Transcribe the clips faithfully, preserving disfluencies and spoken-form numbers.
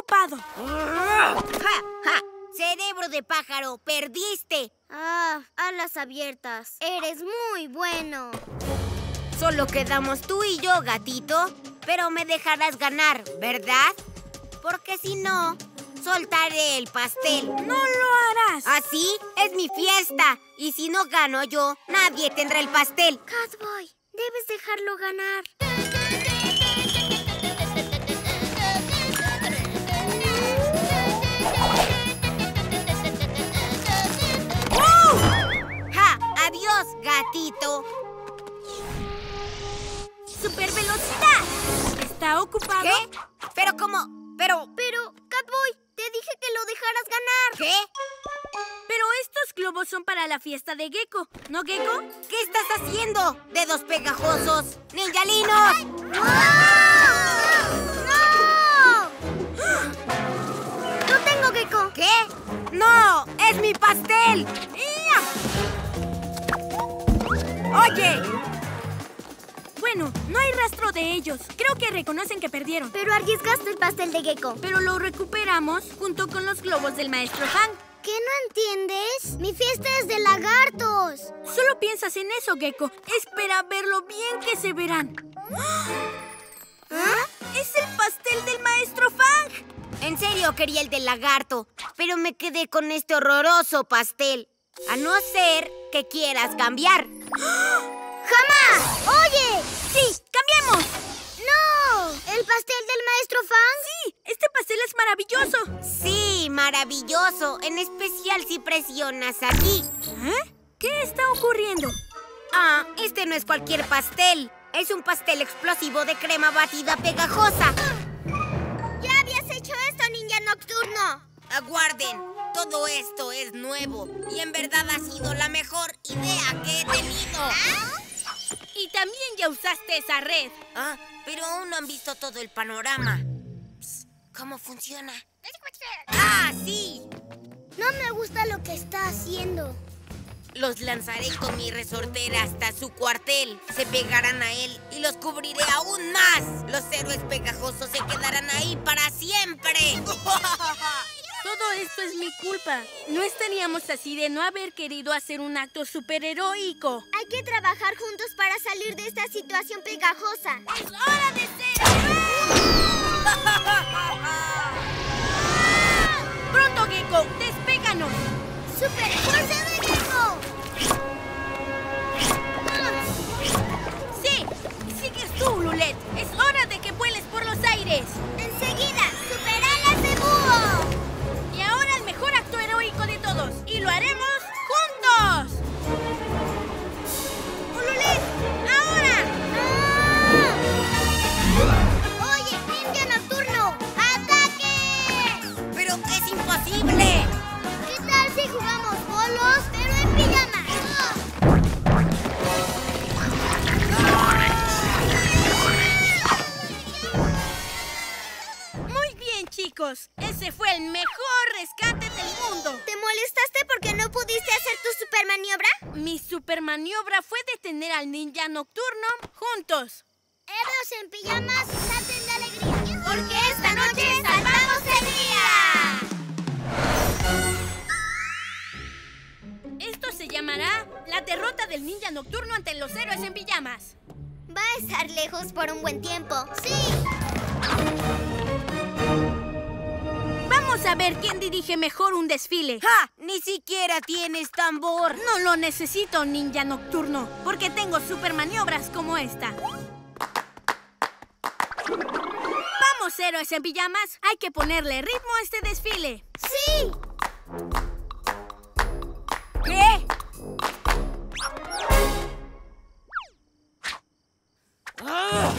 ocupado. ¡Ja! ¡Ja! Cerebro de pájaro, perdiste. Ah, alas abiertas. Eres muy bueno. Solo quedamos tú y yo, gatito. Pero me dejarás ganar, ¿verdad? Porque si no, soltaré el pastel. ¡No lo harás! Así es mi fiesta. Y si no gano yo, nadie tendrá el pastel. Catboy, debes dejarlo ganar. ¡Uh! ¡Ja! ¡Adiós, gatito! ¡Super velocidad! ¿Está ocupado? ¿Qué? Pero como... Pero... Pero, Catboy, te dije que lo dejaras ganar. ¿Qué? Pero estos globos son para la fiesta de Gecko, ¿no, Gecko? ¿Qué estás haciendo, dedos pegajosos? ¡Ninjalinos! ¡No! ¡Lo tengo, Gecko! ¿Qué? ¡No! ¡Es mi pastel! ¡Ia! ¡Oye! Bueno, no hay rastro de ellos. Creo que reconocen que perdieron. Pero arriesgaste el pastel de Gecko. Pero lo recuperamos junto con los globos del maestro Fang. ¿Qué no entiendes? Mi fiesta es de lagartos. Solo piensas en eso, Gecko. Espera ver lo bien que se verán. ¿Ah? ¡Es el pastel del maestro Fang! En serio quería el del lagarto, pero me quedé con este horroroso pastel. A no ser que quieras cambiar. ¡Jamás! ¡Oye! ¡Sí! ¡Cambiemos! ¡No! ¿El pastel del maestro Fang? ¡Sí! ¡Este pastel es maravilloso! Sí, maravilloso. En especial si presionas aquí. ¿Eh? ¿Qué está ocurriendo? Ah, este no es cualquier pastel. Es un pastel explosivo de crema batida pegajosa. ¡Ya habías hecho esto, ninja nocturno! Aguarden. Todo esto es nuevo. Y en verdad ha sido la mejor idea que he tenido. Y también ya usaste esa red. Ah, pero aún no han visto todo el panorama. Psst, ¿cómo funciona? ¡Ah, sí! No me gusta lo que está haciendo. Los lanzaré con mi resortera hasta su cuartel. Se pegarán a él y los cubriré aún más. Los héroes pegajosos se quedarán ahí para siempre. Todo esto es mi culpa. No estaríamos así de no haber querido hacer un acto superheroico. Hay que trabajar juntos para salir de esta situación pegajosa. ¡Es hora de ser! ¡Pronto, Gecko! ¡Despéganos! ¡Super fuerza de Gecko! ¡Sí! ¡Sigues tú, Lulet! ¡Es hora de que vueles por los aires! ¡Enseguida! ¡Super alas de búho! Y ahora el mejor acto heroico de todos. ¡Y lo haremos juntos! ¡Ululet! ¡Ahora! ¡Ah! ¡Oye, ninja nocturno! ¡Ataque! ¡Pero es imposible! ¿Qué tal si jugamos bolos, pero en pijama? Muy bien, chicos. Ese fue el mejor rescate del mundo. ¿Te molestaste porque no pudiste hacer tu supermaniobra? Mi supermaniobra fue detener al ninja nocturno juntos. Héroes en pijamas, salten de alegría. Porque esta noche salvamos el día. Esto se llamará la derrota del ninja nocturno ante los héroes en pijamas. Va a estar lejos por un buen tiempo. ¡Sí! Vamos a ver quién dirige mejor un desfile. ¡Ja! ¡Ni siquiera tienes tambor! No lo necesito, ninja nocturno, porque tengo supermaniobras como esta. ¡Vamos, héroes en pijamas! Hay que ponerle ritmo a este desfile. ¡Sí! ¿Qué? ¡Ah!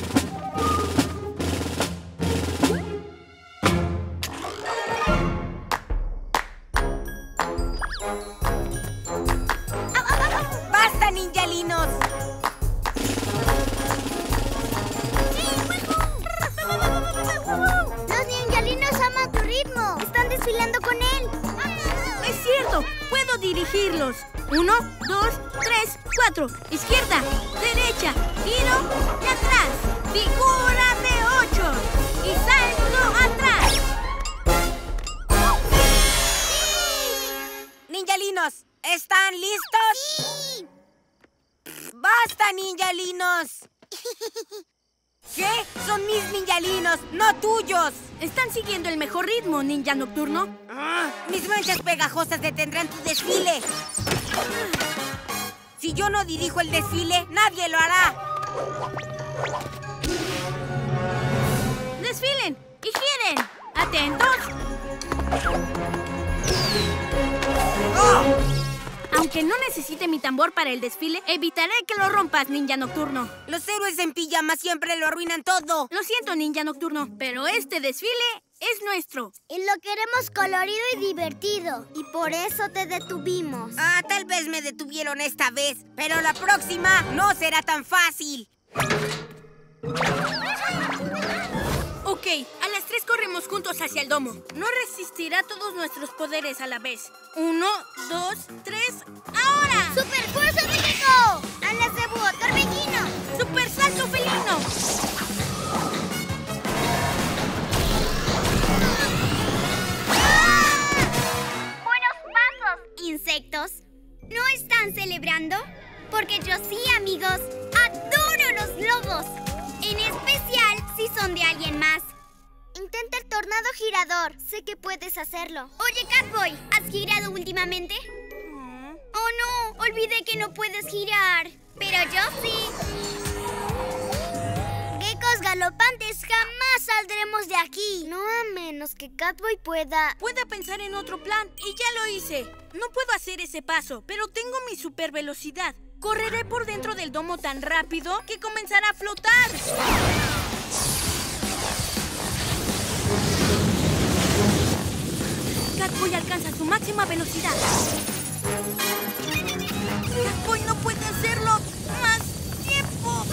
¡Basta, ninjalinos! Los ninjalinos aman tu ritmo. Están desfilando con él. ¡Es cierto! ¡Puedo dirigirlos! Uno, dos, tres, cuatro. Izquierda, derecha, giro y atrás. Figura de ocho. Y salto atrás. ¿Están listos? ¡Sí! ¡Basta, ninjalinos! ¿Qué? Son mis ninjalinos, no tuyos. Están siguiendo el mejor ritmo, ninja nocturno. Ah, mis manchas pegajosas detendrán tu desfile. Si yo no dirijo el desfile, nadie lo hará. ¡Desfilen y giren! ¡Atentos! ¡Oh! Aunque no necesite mi tambor para el desfile, evitaré que lo rompas, ninja nocturno. Los héroes en pijama siempre lo arruinan todo. Lo siento, ninja nocturno, pero este desfile es nuestro. Y lo queremos colorido y divertido. Y por eso te detuvimos. Ah, tal vez me detuvieron esta vez, pero la próxima no será tan fácil. Ok, a las tres corremos juntos hacia el domo. No resistirá todos nuestros poderes a la vez. Uno, dos, tres, ¡ahora! ¡Super fuerza de Gecko! ¡Alas de búho, torbellino! ¡Super salto felino! ¡Buenos pasos, insectos! ¿No están celebrando? Porque yo sí, amigos. ¡Adoro los globos! En especial si son de alguien más. Intenta el tornado girador. Sé que puedes hacerlo. Oye, Catboy, ¿has girado últimamente? Mm. Oh, no. Olvidé que no puedes girar. Pero yo sí. Geckos galopantes, jamás saldremos de aquí. No a menos que Catboy pueda... Pueda pensar en otro plan, y ya lo hice. No puedo hacer ese paso, pero tengo mi super velocidad. Correré por dentro del domo tan rápido que comenzará a flotar. Catboy alcanza su máxima velocidad. Catboy no puede hacerlo más tiempo.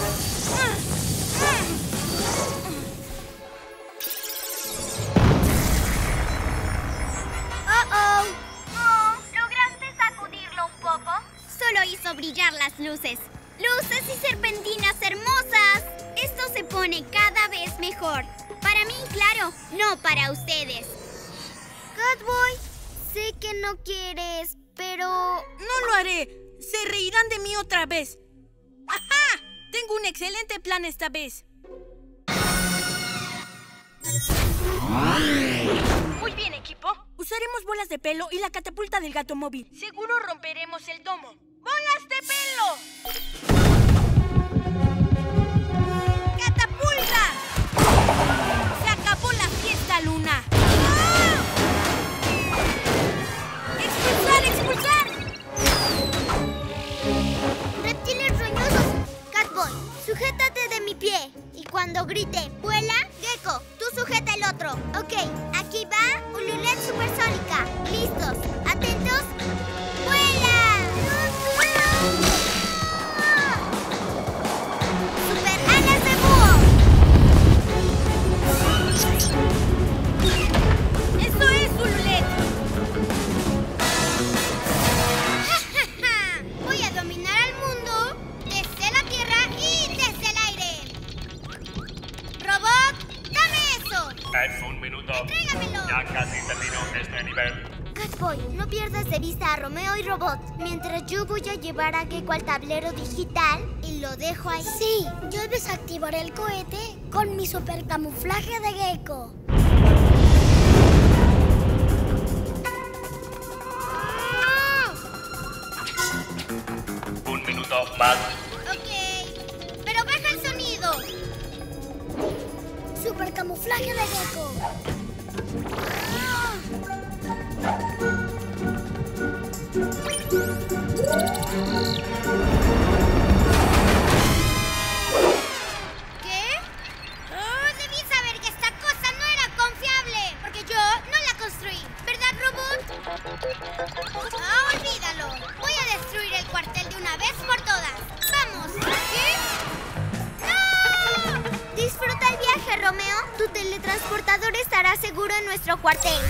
Oh, oh. Oh, ¿lograste sacudirlo un poco? Solo hizo brillar las luces. ¡Luces y serpentinas hermosas! Esto se pone cada vez mejor. Para mí, claro, no para ustedes. Catboy, sé que no quieres, pero... No lo haré. Se reirán de mí otra vez. ¡Ajá! Tengo un excelente plan esta vez. Muy bien, equipo. Usaremos bolas de pelo y la catapulta del gato móvil. Seguro romperemos el domo. ¡Bolas de pelo! ¡Catapulta! ¡Se acabó la fiesta, Luna! ¡Ah! ¡Expulsar, expulsar! ¡Reptiles roñosos! Catboy, sujétate de mi pie. Y cuando grite, ¡vuela! Gecko, tú sujeta el otro. Ok, aquí va Ululet Supersónica. ¿Listos? ¿Atentos? ¡Vuela! ¡Super alas de búho! ¡Eso es, Ululet! Voy a dominar al mundo desde la tierra y desde el aire. ¡Robot, dame eso! En un minuto. ¡Entrégamelo! Ya casi termino este nivel. Catboy, no pierdas de vista a Romeo y Robot. Mientras yo voy a llevar a Gecko al tablero digital y lo dejo ahí. Sí, yo desactivaré el cohete con mi super camuflaje de Gecko. Un minuto más. Ok, pero baja el sonido. Super camuflaje de Gecko. ¿Qué? Oh, debí saber que esta cosa no era confiable, porque yo no la construí. ¿Verdad, robot? Ah, olvídalo. Voy a destruir el cuartel de una vez por todas. ¡Vamos! ¿Qué? ¡No! Disfruta el viaje, Romeo. Tu teletransportador estará seguro en nuestro cuartel.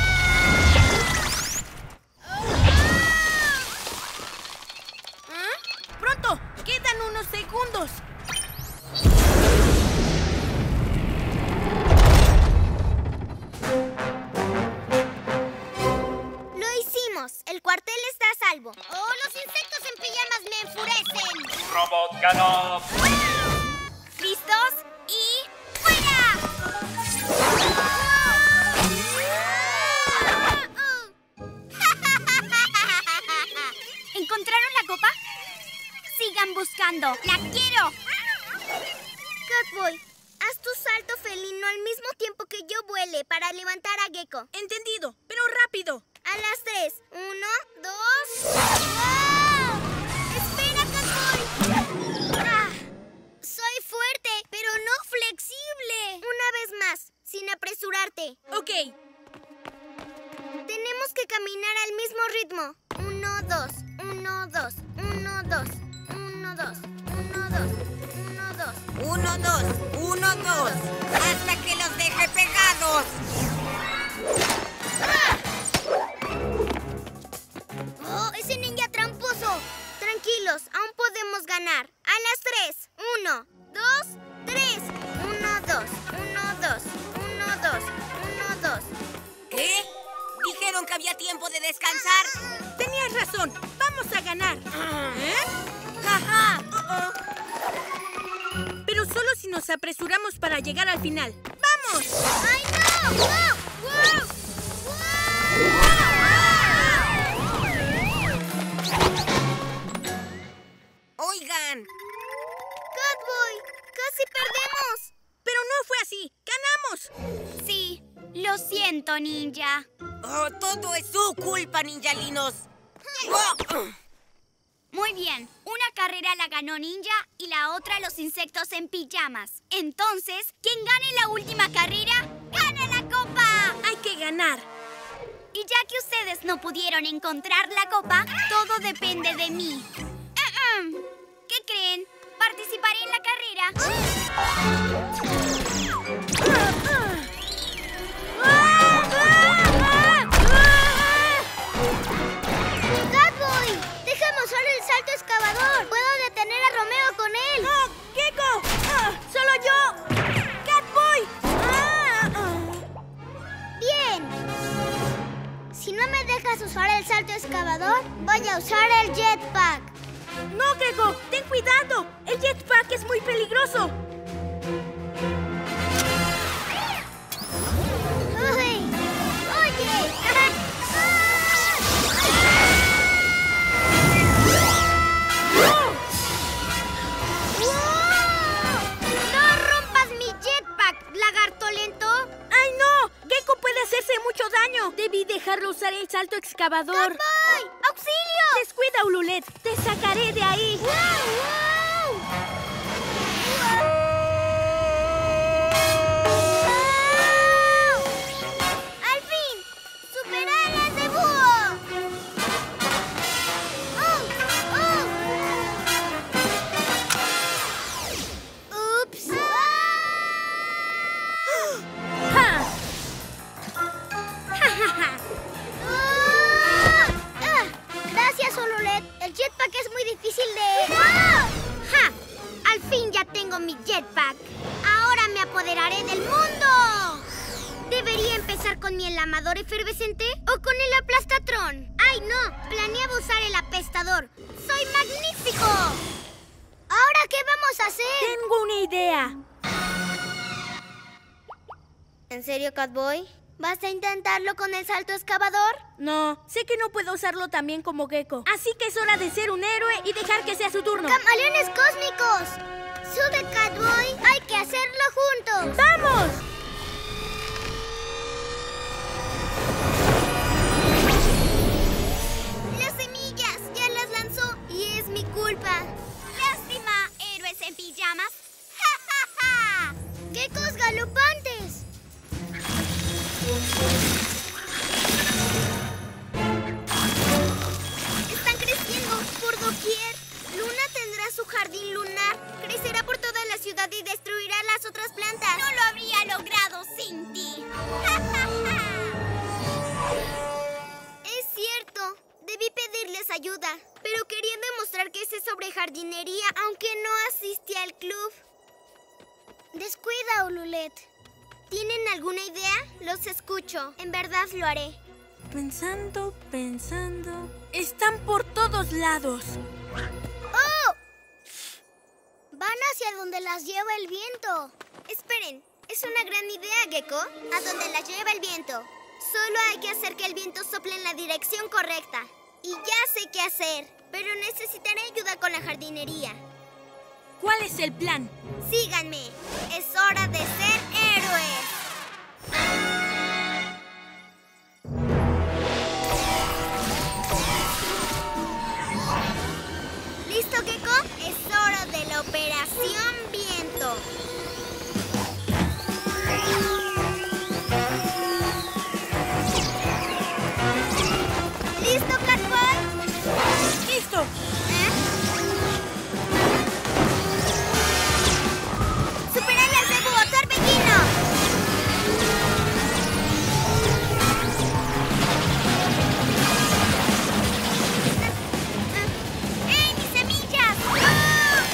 ¡Pronto! ¡Quedan unos segundos! Lo hicimos. El cuartel está a salvo. ¡Oh, lo ganó. ¿Listos? ¡Y fuera! ¿Encontraron la copa? Sigan buscando. ¡La quiero! Catboy, haz tu salto felino al mismo tiempo que yo vuele para levantar a Gecko. Entendido, pero rápido. A las tres. Uno, dos... ¡Wow! ¡Espera, Catboy! Ah, soy fuerte, pero no flexible. Una vez más, sin apresurarte. Ok. Tenemos que caminar al mismo ritmo. Uno, dos, uno, dos, uno, dos, uno, dos, uno, dos, uno, dos. Uno, dos, uno, dos. Hasta que los deje pegados. ¡Ah! ¡Oh, ese ninja tramposo! Tranquilos, aún podemos ganar. A las tres. Uno, dos, tres. Uno, dos, uno, dos, uno, dos, uno, dos. ¿Qué? Dijeron que había tiempo de descansar. Tenías razón. Vamos a ganar. ¿Eh? ¡Jaja! Pero solo si nos apresuramos para llegar al final. ¡Vamos! ¡Ay, no! ¡No! ¡Wow! Oigan. ¡Catboy! ¡Casi perdemos! Pero no fue así. ¡Ganamos! Sí, lo siento, ninja. Oh, todo es su culpa, ninjalinos. Oh. Muy bien, una carrera la ganó Ninja y la otra los insectos en pijamas. Entonces, quien gane la última carrera, ¡gana la copa! Hay que ganar. Y ya que ustedes no pudieron encontrar la copa, todo depende de mí. Uh-uh. ¿Qué creen? ¿Participaré en la carrera? ¡Catboy! ¡Déjame usar el salto excavador! ¡Puedo detener a Romeo con él! ¡No! ¡Gecko! Ah, ¡solo yo! ¡Catboy! Ah, ah. ¡Bien! Si no me dejas usar el salto excavador, voy a usar el jetpack. ¡No, Gecko! ¡Ten cuidado! ¡El jetpack es muy peligroso! ¡Uy! ¡Oye! ¡No rompas mi jetpack, lagarto lento! ¡Ay, no! ¡Gecko puede hacerse mucho daño! Debí dejarlo usar el salto excavador. ¡Catboy! ¡Auxilio! ¡Descuida, Ululet! ¡Te sacaré de ahí! ¡Wow! ¡Wow! ¡Wow! ¡Al fin! ¡Superé alas de búho! ¡Oh! ¡Oh! ¡Ups! ¡Ja! ¡Ah! ¡Ah! Gracias, Ululet. El jetpack es muy difícil de... ¡Ah! ¡Ja! Al fin ya tengo mi jetpack. Ahora me apoderaré del mundo. ¿Debería empezar con mi enlamador efervescente o con el aplastatron? ¡Ay, no! Planeaba usar el apestador. ¡Soy magnífico! ¿Ahora qué vamos a hacer? Tengo una idea. ¿En serio, Catboy? ¿Vas a intentarlo con el salto excavador? No, sé que no puedo usarlo también como Gecko. Así que es hora de ser un héroe y dejar que sea su turno. ¡Camaleones cósmicos! ¡Sube, Catboy! ¡Hay que hacerlo juntos! ¡Vamos! ¡Las semillas! ¡Ya las lanzó! Y es mi culpa. ¡Lástima, héroes en pijamas! ¡Ja, ja, ja! ¡Geckos galopantes! Están creciendo por doquier. Luna tendrá su jardín lunar, crecerá por toda la ciudad y destruirá las otras plantas. No lo habría logrado sin ti. ¡Ja, ja, ja! Es cierto, debí pedirles ayuda, pero quería demostrar que sé sobre jardinería, aunque no asistí al club. Descuida, Ululet. ¿Tienen alguna idea? Los escucho. En verdad lo haré. Pensando, pensando... Están por todos lados. ¡Oh! donde las lleva el viento. Esperen, es una gran idea, Gecko. A donde las lleva el viento. Solo hay que hacer que el viento sople en la dirección correcta. Y ya sé qué hacer, pero necesitaré ayuda con la jardinería. ¿Cuál es el plan? Síganme. Es hora de ser héroes. ¿Listo, Gecko? Es hora de la Operación Viento. ¿Listo, Blackboy? ¡Listo! ¿Eh? ¡Superalas de búho, torbellino! ¡Ey, mis semillas! ¡Ah!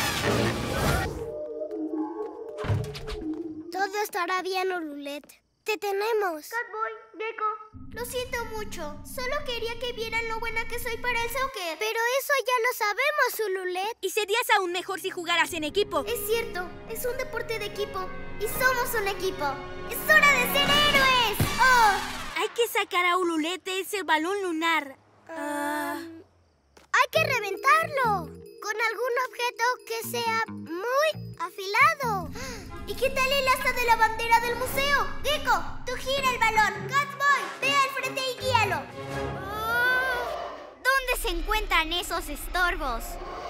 Todo estará bien, Ululet. Te tenemos. Catboy, Gecko, lo siento mucho. Solo quería que vieran lo buena que soy para el soccer. Pero eso ya lo sabemos, Ululet. Y serías aún mejor si jugaras en equipo. Es cierto, es un deporte de equipo. Y somos un equipo. ¡Es hora de ser héroes! ¡Oh! Hay que sacar a Ululet de ese balón lunar. Ah. Hay que reventarlo con algún objeto que sea muy afilado. ¿Y qué tal el asta de la bandera del museo? Gecko, tú gira el balón. Catboy, ve al frente y guíalo. ¿Dónde se encuentran esos estorbos?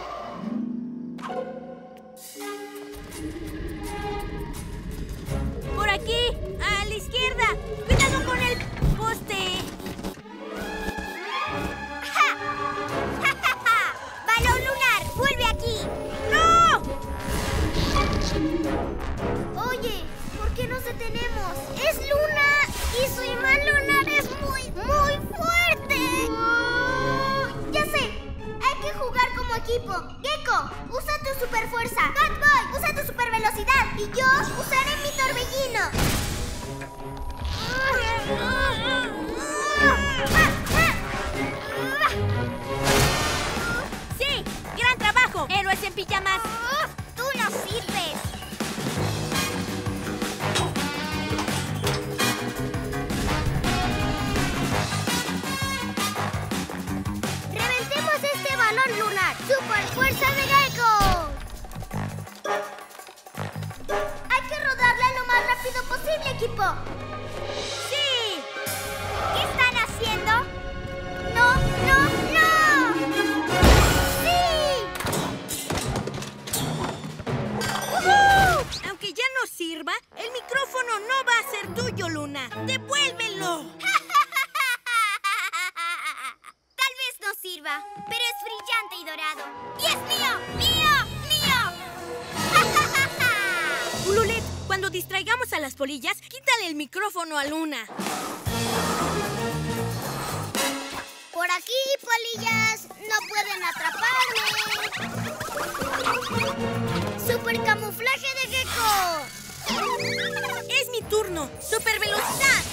Por aquí, a la izquierda. Cuidado con el poste. ¡Ja! ¡Ja, ja, ja! ¡Balón lunar! ¡Vuelve aquí! ¡No! Oye, ¿por qué nos detenemos? ¡Es Luna! ¡Y su imán lunar es muy, muy fuerte! Oh, ya sé, hay que jugar como equipo. Gecko, usa tu super fuerza. Catboy, usa tu super velocidad. Y yo usaré mi torbellino. ¡Sí! ¡Gran trabajo! ¡Héroes en pijamas! ¡Tú no sirves! ¡Reventemos este balón lunar! ¡Super fuerza de Gecko! Hay que rodarla lo más rápido posible, equipo. ¡Sí! ¿Qué están haciendo? ¡No, no, no! ¡Sí! ¡Woohoo! Aunque ya no sirva, el micrófono no va a ser tuyo, Luna. ¡Devuélvelo! Tal vez no sirva, pero es brillante y dorado. ¡Y es mío! ¡Mío! ¡Mío! Ululet, cuando distraigamos a las polillas, quítale el micrófono a Luna. Por aquí, polillas, no pueden atraparme. ¡Super camuflaje de Gecko! ¡Es mi turno! ¡Super velocidad!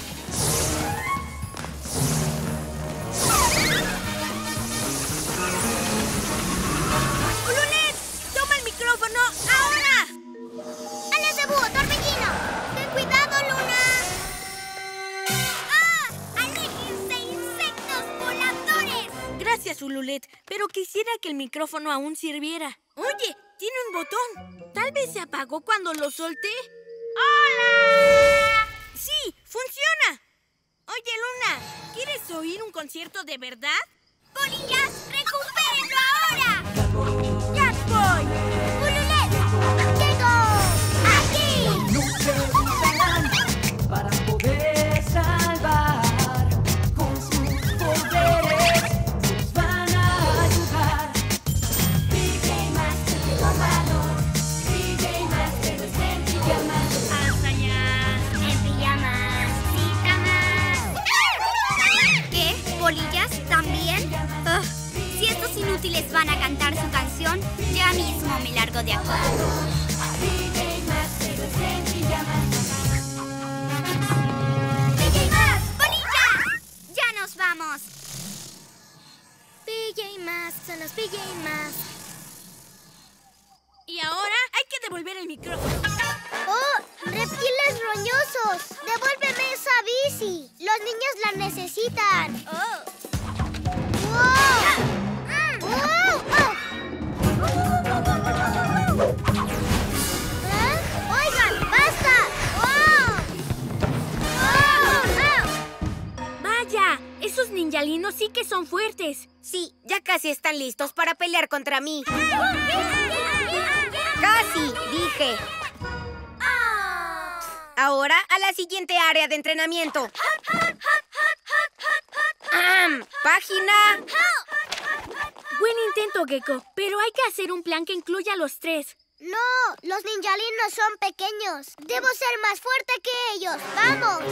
¡Ululet! ¡Toma el micrófono ahora! ¡Alas de búho, torbellino! ¡Ten cuidado, Luna! ¡Ah! ¡Aléjense, insectos voladores! Gracias, Ululet, pero quisiera que el micrófono aún sirviera. Oye, tiene un botón. Tal vez se apagó cuando lo solté. ¡Hola! ¡Sí! ¡Funciona! Oye, Luna, ¿quieres oír un concierto de verdad? ¡Polillas, recupérenlo ahora! ¡Catboy! ¡Ululet! ¡Gecko! ¡Aquí! Lucharán para poder salvar. Con sus poderes nos van a ayudar. D J Master de la mano, D J Master no está en pijamas. Hasta allá, en pijamas, cita más. ¿Qué? ¿Polillas también? Ugh, si estos inútiles van a cantar su canción, ya mismo me largo de aquí. D J Master no está en pijamas. ¡P J Masks! ¡Polillas! ¡Ya nos vamos! P J Masks, son los P J Masks. Y ahora hay que devolver el micrófono. ¡Oh! ¡Reptiles roñosos! ¡Devuélveme esa bici! ¡Los niños la necesitan! Oh. ¡Wow! ¡Wow! ¿Eh? ¡Oigan! ¡Basta! ¡Oh! ¡Oh! ¡Vaya! Esos ninjalinos sí que son fuertes. Sí, ya casi están listos para pelear contra mí. ¡Casi! Dije. Ahora a la siguiente área de entrenamiento. ¡Am! ¡Página! Buen intento, Gecko, pero hay que hacer un plan que incluya a los tres. ¡No! ¡Los ninjalinos son pequeños! ¡Debo ser más fuerte que ellos! ¡Vamos!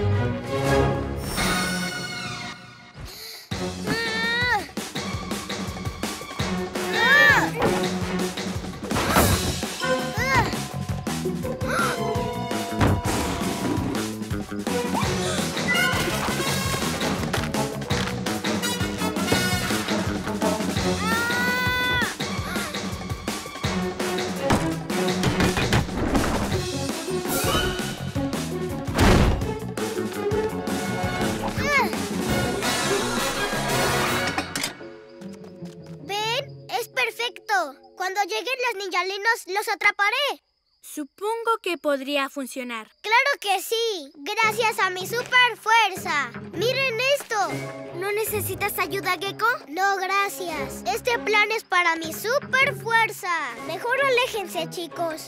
Cuando lleguen los ninjalinos, los atraparé. Supongo que podría funcionar. ¡Claro que sí! ¡Gracias a mi super fuerza! ¡Miren esto! ¿No necesitas ayuda, Gecko? No, gracias. Este plan es para mi super fuerza. Mejor aléjense, chicos.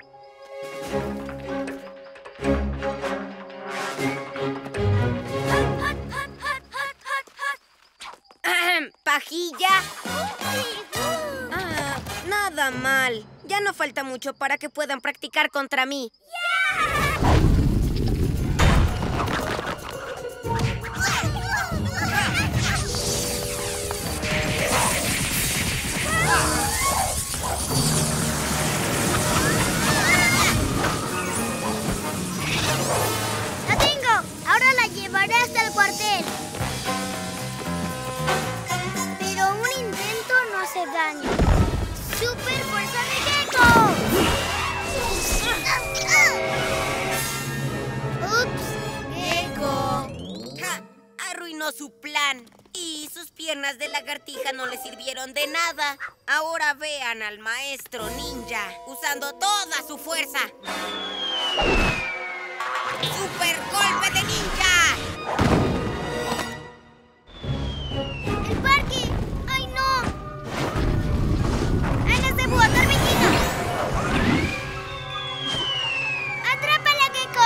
¿Pajilla? Ah, nada mal. Ya no falta mucho para que puedan practicar contra mí. ¡La tengo! Ahora la llevaré hasta el cuartel. Pero un intento no hace daño. ¡Super fuerza de Gecko! ¡Ups! ¡Gecko! ¡Ja! Arruinó su plan. Y sus piernas de lagartija no le sirvieron de nada. Ahora vean al maestro ninja usando toda su fuerza. ¡Super golpe de ninja! ¡El parque! ¡Ay, no! ¡Alas de búho, torbellino! ¡Atrápala, Gecko!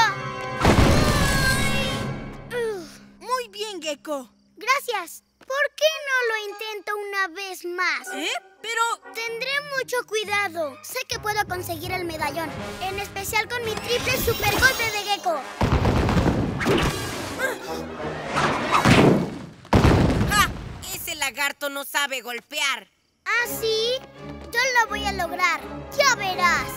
Uf. Muy bien, Gecko. Gracias. ¿Por qué no lo intento una vez más? ¿Eh? Pero... Tendré mucho cuidado. Sé que puedo conseguir el medallón. En especial con mi triple super golpe de Gecko. ¡Ja! Ese lagarto no sabe golpear. ¿Ah, sí? Yo lo voy a lograr. Ya verás.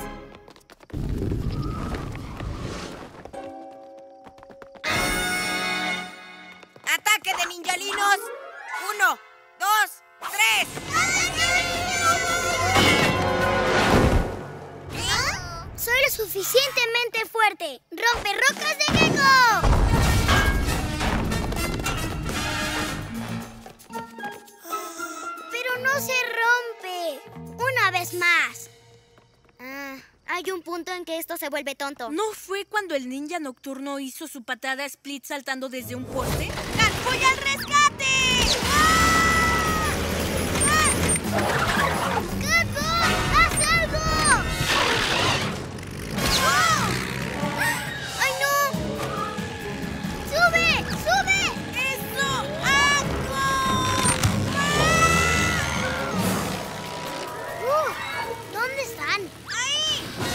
¡Ataque de ninjalinos! ¡Uno, dos, tres! Soy lo suficientemente fuerte. ¡Rompe rocas de Gecko! Pero no se rompe. Una vez más. Ah, hay un punto en que esto se vuelve tonto. ¿No fue cuando el ninja nocturno hizo su patada split saltando desde un poste? ¡Voy al rescate! ¡Gecko! ¡Haz algo! ¡Oh! ¡Ay, no! ¡Sube! ¡Sube! ¡Eso hago! Uh, ¿Dónde están? ¡Ahí!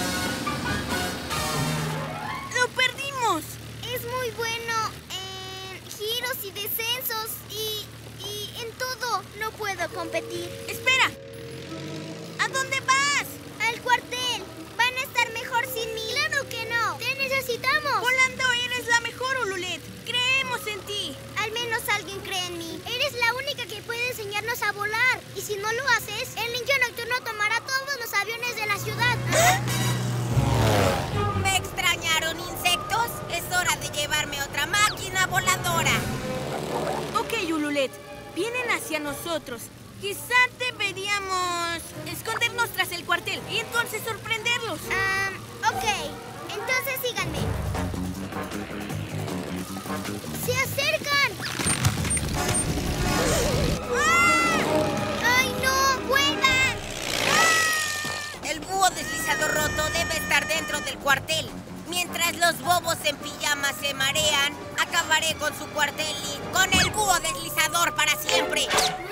¡Lo perdimos! Es muy bueno en giros y descensos y, y en todo. No puedo competir. ¡Espera! ¿A dónde vas? Al cuartel. Van a estar mejor sin mí. Claro que no. Te necesitamos. Volando eres la mejor, Ululet. Creemos en ti. Al menos alguien cree en mí. Eres la única que puede enseñarnos a volar. Y si no lo haces, el ninja nocturno tomará todos los aviones de la ciudad. nosotros. Quizá deberíamos escondernos tras el cuartel y entonces sorprenderlos. Ah, ok. Entonces síganme. ¡Se acercan! ¡Ah! ¡Ay, no! ¡Vuelvan! ¡Ah! El búho deslizador roto debe estar dentro del cuartel. Mientras los bobos en pijama se marean, acabaré con su cuartel y con el búho deslizador para siempre.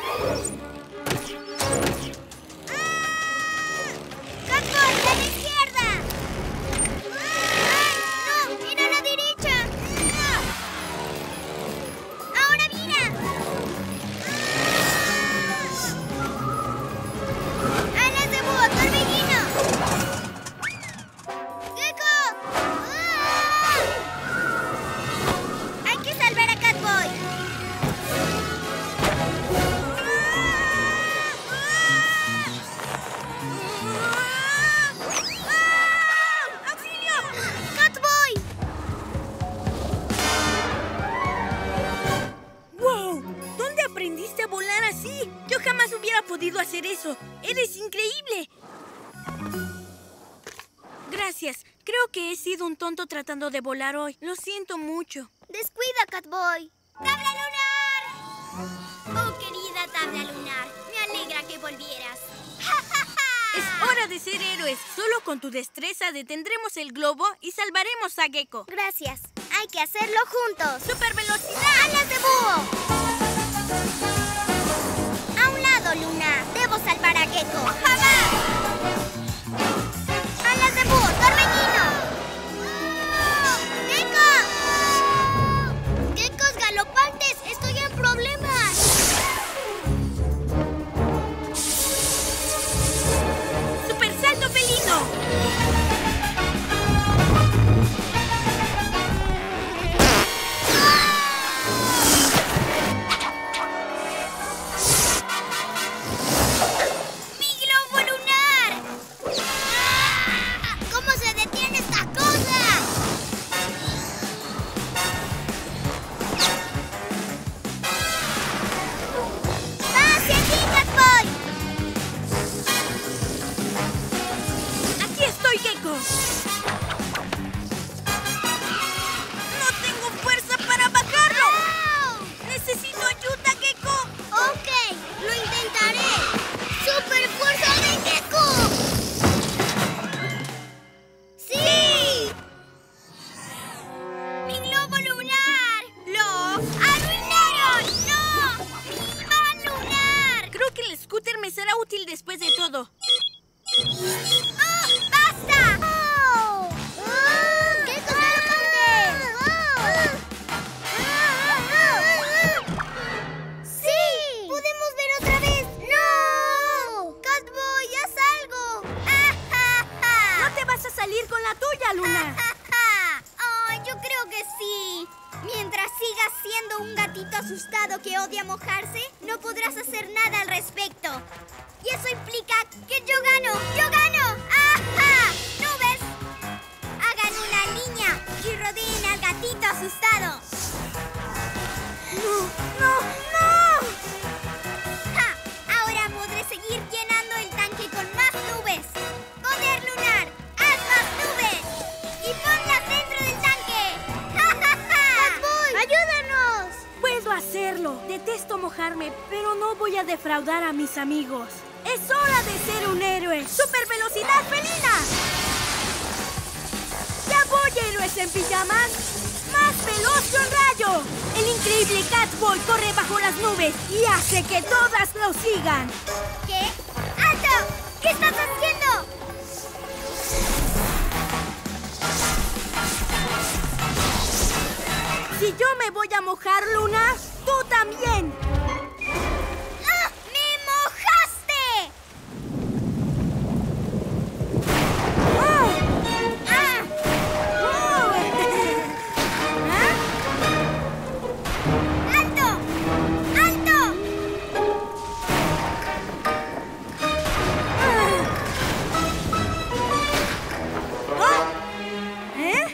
¡Catboy, a la izquierda! ¡Ay, no! ¡Mira a la derecha! ¡Ahora mira! ¡Alas de búho, torbellino! ¡Gecko! ¡Ah! ¡Hay que salvar a Catboy! ¡Catboy! ¡Wow! ¿Dónde aprendiste a volar así? Yo jamás hubiera podido hacer eso. ¡Eres increíble! Gracias. Creo que he sido un tonto tratando de volar hoy. Lo siento mucho. ¡Descuida, Catboy! ¡Tabla lunar! Oh, querida tabla lunar, me alegra que volvieras. Es hora de ser héroes. Solo con tu destreza detendremos el globo y salvaremos a Gecko. Gracias. Hay que hacerlo juntos. ¡Super velocidad! ¡Alas de búho! A un lado, Luna. Debo salvar a Gecko. ¡Jamás! ¡Alas de búho, torbellino! ¡Gecko! ¡Geckos galopantes! ¡Estoy en problemas! ¡Super salto felino! ¡Mi globo lunar! ¡Ah! ¿Cómo se detiene esta cosa? ¡Va hacia aquí, Catboy! ¡Aquí estoy, Gecko! ¡No tengo fuerza para bajarlo! ¡Oh! ¡Necesito ayuda, Gecko! Ok, lo intentaré. ¡Super fuerza de Gecko! ¡Sí! ¡Mi globo lunar! ¡Lo arruinaron! ¡No! ¡Mi van lunar! Creo que el scooter me será útil después de todo. ¡Oh! ¡Basta! ¡Oh! ¡Oh! ¡Geckos galopantes! ¡Sí! ¡Podemos ver otra vez! ¡No! ¡Catboy, haz algo! ¿No te vas a salir con la tuya, Luna? ¡Ay, yo creo que sí! Mientras sigas siendo un gatito asustado que odia mojarse, no podrás hacer nada al respecto. Y eso implica que yo gano. ¡Yo gano! ¡Ajá! ¡Nubes! Hagan una línea y rodeen al gatito asustado. ¡No, no, no! ¡Ja! Ahora podré seguir llenando el tanque con más nubes. ¡Poder lunar! ¡Haz más nubes! ¡Y ponlas dentro del tanque! ¡Ja, ja, ja! ¡Ayúdanos! Puedo hacerlo. Detesto mojarme, pero no voy a defraudar a mis amigos. ¡Es hora de ser un héroe! ¡Super velocidad felina! ¡Ya voy, héroes en pijamas! ¡Más veloz que un rayo! El increíble Catboy corre bajo las nubes y hace que todas lo sigan. ¿Qué? ¡Alto! ¿Qué estás haciendo? Si yo me voy a mojar, Luna, tú también. ¡Ah! ¡Me mojaste! ¡Oh! ¡Ah! ¡Oh! ¿Ah? ¡Alto! ¡Alto! ¿Oh? ¿Eh?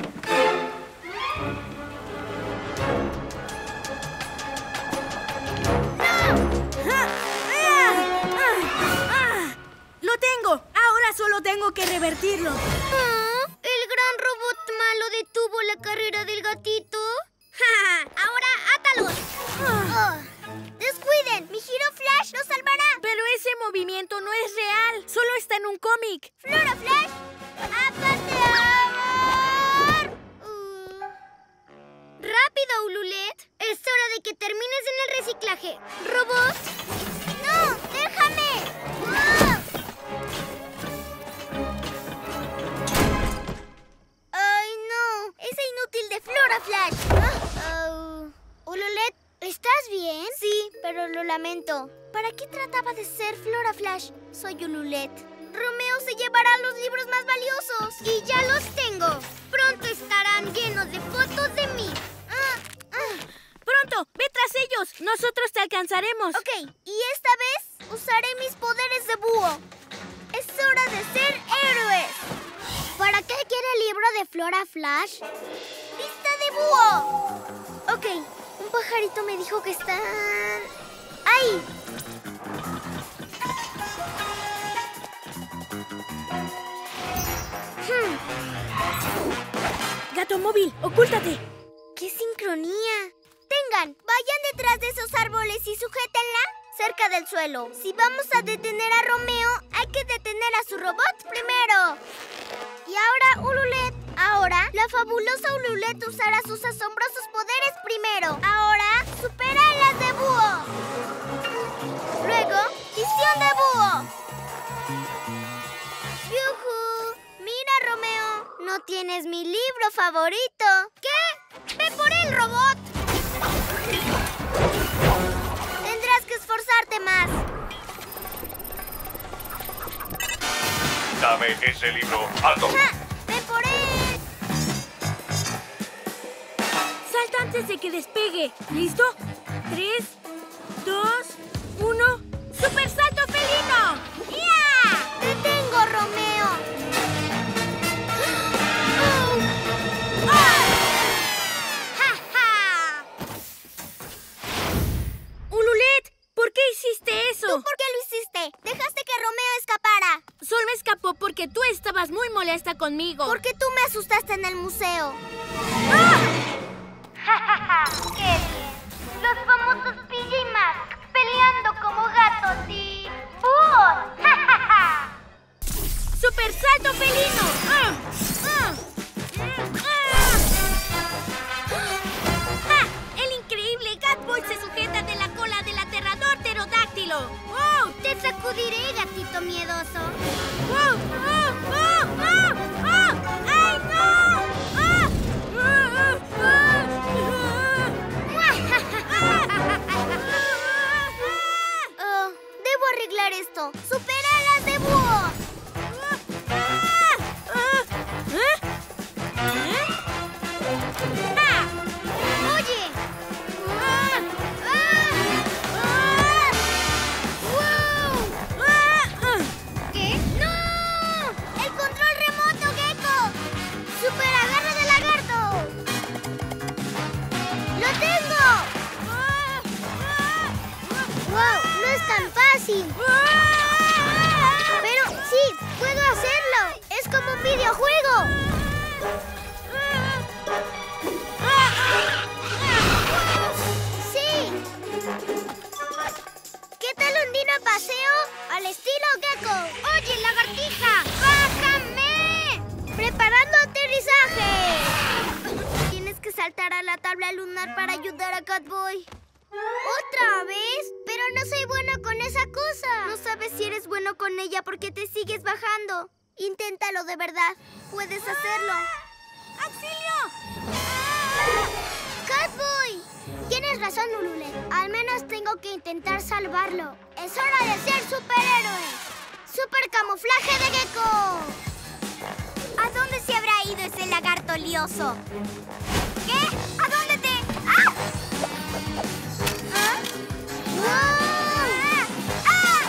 bien? Sí, pero lo lamento. ¿Para qué trataba de ser Flora Flash? Soy Ululet. Romeo se llevará los libros más valiosos. Y ya los tengo. Pronto estarán llenos de fotos de mí. Ah, ah. ¡Pronto! ¡Ve tras ellos! ¡Nosotros te alcanzaremos! Ok, y esta vez usaré mis poderes de búho. Es hora de ser héroes. ¿Para qué quiere el libro de Flora Flash? ¡Vista de búho! Ok, un pajarito me dijo que están... ¡ahí! Hmm. ¡Gato móvil! ¡Ocúltate! ¡Qué sincronía! Tengan, vayan detrás de esos árboles y sujétenla cerca del suelo. Si vamos a detener a Romeo, hay que detener a su robot primero. Y ahora, Ululet. Ahora, la fabulosa Ululet usará sus asombrosos poderes primero. Ahora, supera alas de búho. Luego, visión de búho. ¡Yujú! Mira, Romeo, no tienes mi libro favorito. ¿Qué? ¡Ve por él, robot! Tendrás que esforzarte más. Dame ese libro. ¡Alto! ¡Ja! ¡Ve por él! ¡Salta antes de que despegue! ¿Listo? Tres, dos, uno... ¡Super salto felino! ¡Ya! ¡Te tengo, Romeo! ¡Ja, ja! ¡Ululet! ¿Por qué hiciste eso? ¿Tú por qué lo hiciste? Dejaste que Romeo escapara. Solo escapó porque tú estabas muy molesta conmigo. Porque tú me asustaste en el museo. ¡Qué bien! Los famosos P J Masks peleando como gatos y... ¡búhos! ¡Super salto felino! ¡Ah! ¡Ah! ¡Ah! ¡Ah! ¡El increíble Catboy se sujeta de la cola del aterrador pterodáctilo! ¡Wow! Te sacudiré, gatito miedoso. ¡Wow! ¡Oh! ¡Oh! ¡Oh! ¡Oh! ¡Ay, no! ¡Ah! ¡Ah! ¡Ah! Oh, debo arreglar esto. ¡Supera alas de búho! ¡Oye! ¡Ah! ¡Ah! ¡Wow! ¿Qué? ¡No! ¡El control remoto, Gecko! ¡Super agarre de lagarto! ¡Lo tengo! ¡Wow! No es tan fácil. Pero sí, puedo hacerlo. Es como un videojuego. Sí. ¿Qué tal un dino paseo al estilo Gecko? Oye, lagartija, bájame. Preparando aterrizaje. Tienes que saltar a la tabla lunar para ayudar a Catboy. ¿Otra vez? Pero no soy bueno con esa cosa. No sabes si eres bueno con ella porque te sigues bajando. Inténtalo de verdad. Puedes hacerlo. ¡Auxilio! ¡Catboy! Tienes razón, Ululet. Al menos tengo que intentar salvarlo. Es hora de ser superhéroe. ¡Super camuflaje de Gecko! ¿A dónde se habrá ido ese lagarto lioso? ¿Qué? ¿A dónde te...? ¡Ah! ¿Ah? ¡Wow! ¡Ah!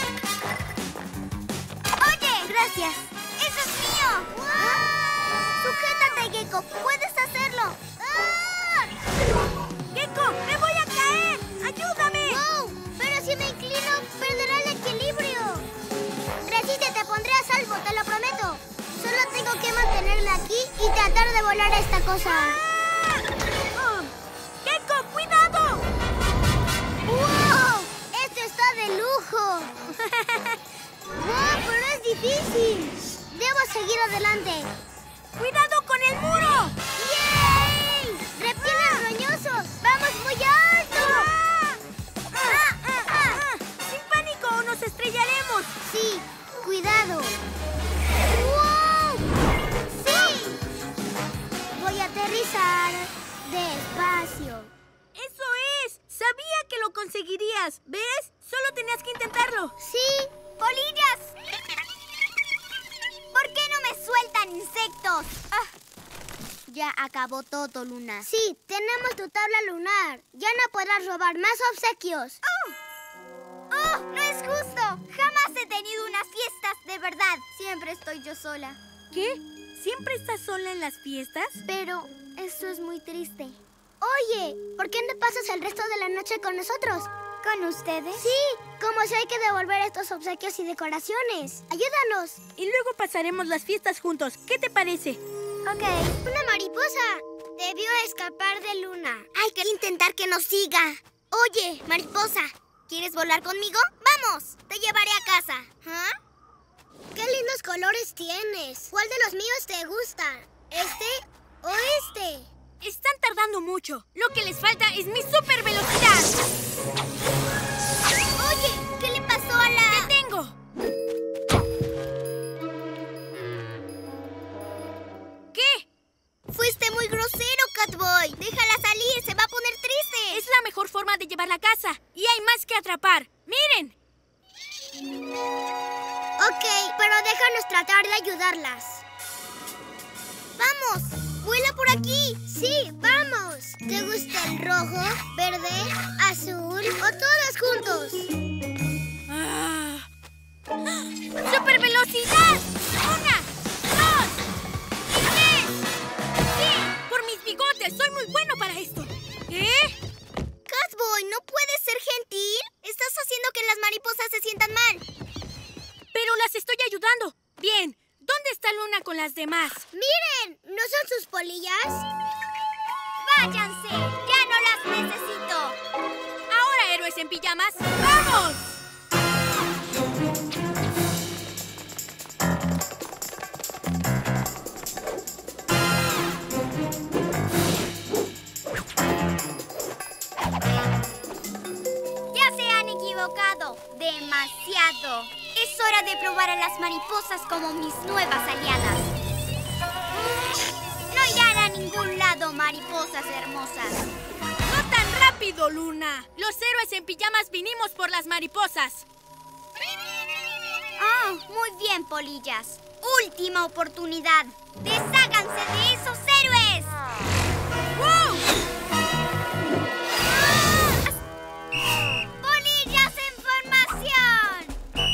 ¡Oye! Gracias. ¡Eso es mío! ¡Ah! ¡Sujétate, Gecko! ¡Puedes hacerlo! ¡Ah! ¡Gecko! ¡Me voy a caer! ¡Ayúdame! ¡Wow! Pero si me inclino, perderá el equilibrio. Resiste, te pondré a salvo, te lo prometo. Solo tengo que mantenerme aquí y tratar de volar a esta cosa. Oh. ¡Gecko, cuidado! ¡Wow! ¡Esto está de lujo! ¡Wow! Pero es difícil. Debo seguir adelante. ¡Cuidado con el muro! ¡Yay! ¡Reptiles roñosos! ¡Vamos muy alto! ¡Ah! ¡Ah! ¡Ah! ¡Ah! ¡Sin pánico o nos estrellaremos! Sí, cuidado. ¡Wow! ¡Sí! Voy a aterrizar despacio. ¡Eso es! ¡Sabía conseguirías. ¿Ves? Solo tenías que intentarlo. Sí. ¡Polillas! ¿Por qué no me sueltan insectos? Ah, ya acabó todo, Luna. Sí, tenemos tu tabla lunar. Ya no podrás robar más obsequios. ¡Oh! ¡Oh! ¡No es justo! Jamás he tenido unas fiestas de verdad. Siempre estoy yo sola. ¿Qué? ¿Siempre estás sola en las fiestas? Pero eso es muy triste. Oye, ¿por qué no pasas el resto de la noche con nosotros? ¿Con ustedes? Sí, como si hay que devolver estos obsequios y decoraciones. Ayúdanos. Y luego pasaremos las fiestas juntos. ¿Qué te parece? Ok. Una mariposa. Debió escapar de Luna. Hay que intentar que nos siga. Oye, mariposa, ¿quieres volar conmigo? ¡Vamos! Te llevaré a casa. ¿Ah? ¡Qué lindos colores tienes! ¿Cuál de los míos te gusta? ¿Este o este? Están tardando mucho. Lo que les falta es mi super velocidad. Oye, ¿qué le pasó a la...? ¡Te tengo! ¿Qué? Fuiste muy grosero, Catboy. Déjala salir, se va a poner triste. Es la mejor forma de llevarla a casa. Y hay más que atrapar. ¡Miren! Ok, pero déjanos tratar de ayudarlas. ¡Vamos! ¡Vuela por aquí! Sí, vamos. ¿Te gusta el rojo, verde, azul o todos juntos? Ah. ¡Super velocidad! ¡Una! ¡Dos! ¡Y tres! ¡Sí! ¡Por mis bigotes! ¡Soy muy bueno para esto! ¿Qué? Catboy, ¿no puedes ser gentil? Estás haciendo que las mariposas se sientan mal. Pero las estoy ayudando. Bien. ¿Dónde está Luna con las demás? ¡Miren! ¿No son sus polillas? ¡Váyanse! ¡Ya no las necesito! Ahora, héroes en pijamas, ¡vamos! ¡Ya se han equivocado! ¡Demasiado! Es hora de probar a las mariposas como mis nuevas aliadas. No irán a ningún lado, mariposas hermosas. ¡No tan rápido, Luna! Los héroes en pijamas vinimos por las mariposas. Ah, muy bien, polillas. Última oportunidad. ¡Desháganse de esos héroes! ¡Wow! ¡Polillas en formación!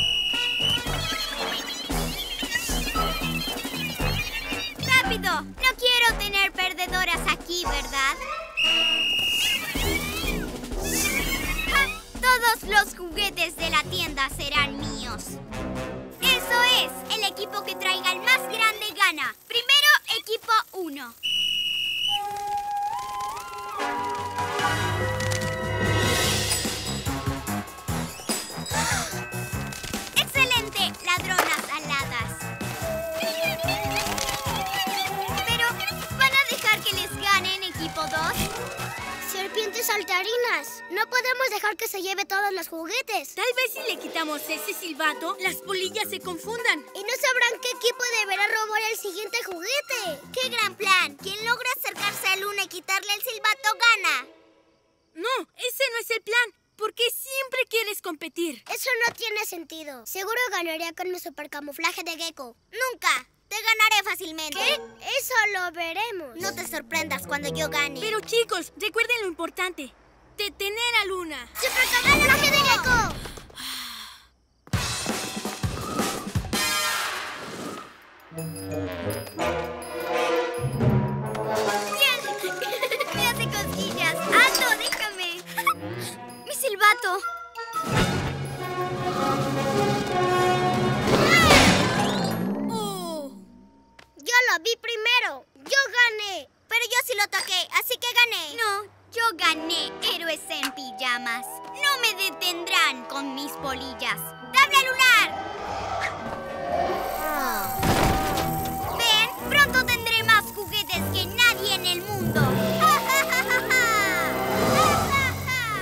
¡Rápido! No quiero tener perdedoras aquí, ¿verdad? ¡Ja! Todos los juguetes de la tienda serán míos. Eso es, el equipo que traiga el más grande gana. Primero, equipo uno. ¡Excelente, ladronas aladas! Pero, ¿van a dejar que les ganen, equipo dos? Serpientes saltarinas. No podemos dejar que se lleve todos los juguetes. Tal vez si le quitamos ese silbato, las polillas se confundan. Y no sabrán qué equipo deberá robar el siguiente juguete. ¡Qué gran plan! Quien logra acercarse a Luna y quitarle el silbato gana. No, ese no es el plan. ¿Por qué siempre quieres competir? Eso no tiene sentido. Seguro ganaría con mi supercamuflaje de gecko. ¡Nunca! Te ganaré fácilmente. ¿Qué? Eso lo veremos. No te sorprendas cuando yo gane. Pero chicos, recuerden lo importante. Detener a Luna. ¡Supercamuflaje de gecko! ¡Bien! Me hace cosquillas. ¡Ando, déjame! ¡Mi silbato! ¡Oh! Yo lo vi primero. Yo gané. Pero yo sí lo toqué, así que gané. No, yo gané, héroes en pijamas. No me detendrán con mis polillas. ¡Tabla lunar! Ven, pronto tendré más juguetes que nadie en el mundo. ¡Ja, ja, ja, ja, ja! ¡Ja, ja, ja!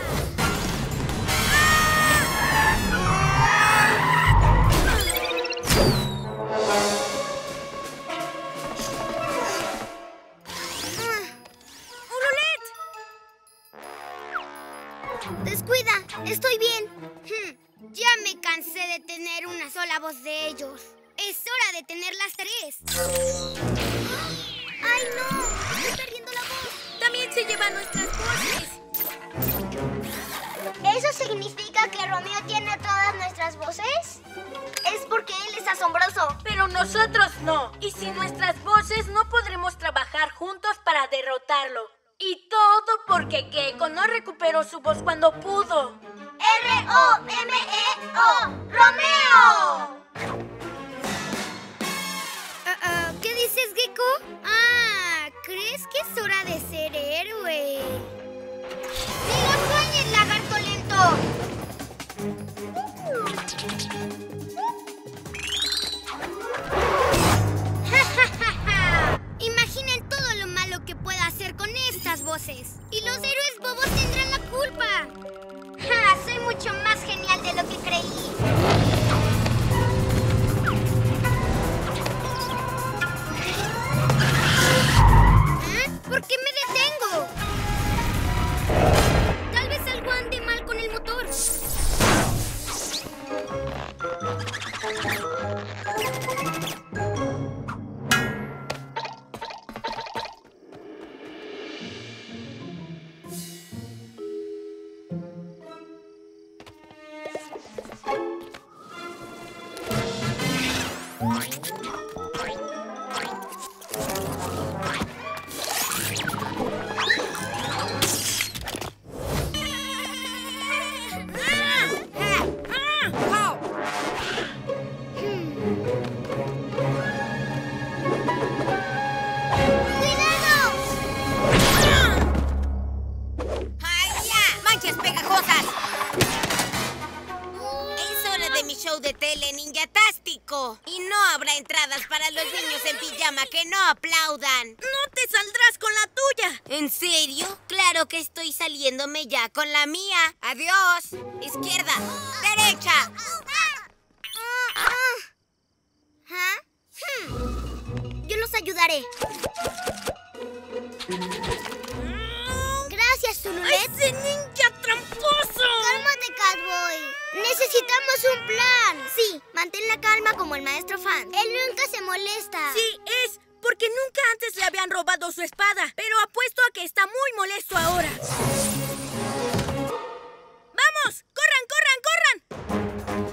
¡Ululet! Descuida, estoy bien. Hmm, ya me cansé de tener una sola voz de ellos. Es hora de tener las tres. ¡Ay, no! ¡Estoy perdiendo la voz! También se llevan nuestras voces. ¿Eso significa que Romeo tiene todas nuestras voces? Es porque él es asombroso. Pero nosotros no. Y sin nuestras voces no podremos trabajar juntos para derrotarlo. Y todo porque Gecko no recuperó su voz cuando pudo. R O M E O ¡Romeo! Uh, uh, ¿Qué dices, Gecko? Ah, ¿crees que es hora de ser héroe? ¡Ni lo sueñes, lagarto lento! Imaginen todo lo malo que pueda hacer con estas voces. Y los héroes bobos tendrán la culpa. ¡Ja! Soy mucho más genial de lo que creí. ¿Eh? ¿Por qué me detengo? Tal vez algo ande mal con el motor. Y no habrá entradas para los niños en pijama que no aplaudan. ¡No te saldrás con la tuya! ¿En serio? Claro que estoy saliéndome ya con la mía. ¡Adiós! Izquierda, derecha. ¿Ah? Hmm. Yo los ayudaré. Gracias, Zululet. ¡Ese ninja tramposo! ¡Cálmate, Catboy! ¡Necesitamos un plan! Sí, mantén la calma como el maestro Fan. Él nunca se molesta. Sí, es porque nunca antes le habían robado su espada. Pero apuesto a que está muy molesto ahora. ¡Vamos! ¡Corran, corran, corran!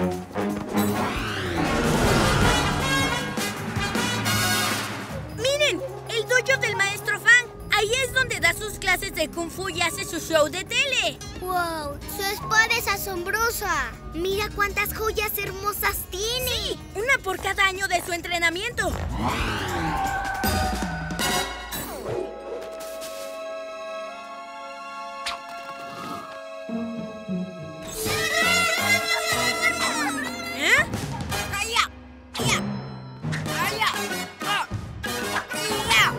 ¡Miren! ¡El dojo del maestro Fan! Ahí es donde da sus clases de Kung Fu y hace su show de tele. ¡Wow! Su espada es asombrosa. Mira cuántas joyas hermosas tiene. Sí, una por cada año de su entrenamiento. ¿Eh? ¡Allá! ¡Allá! ¡Allá! ¡Ah! ¡Allá!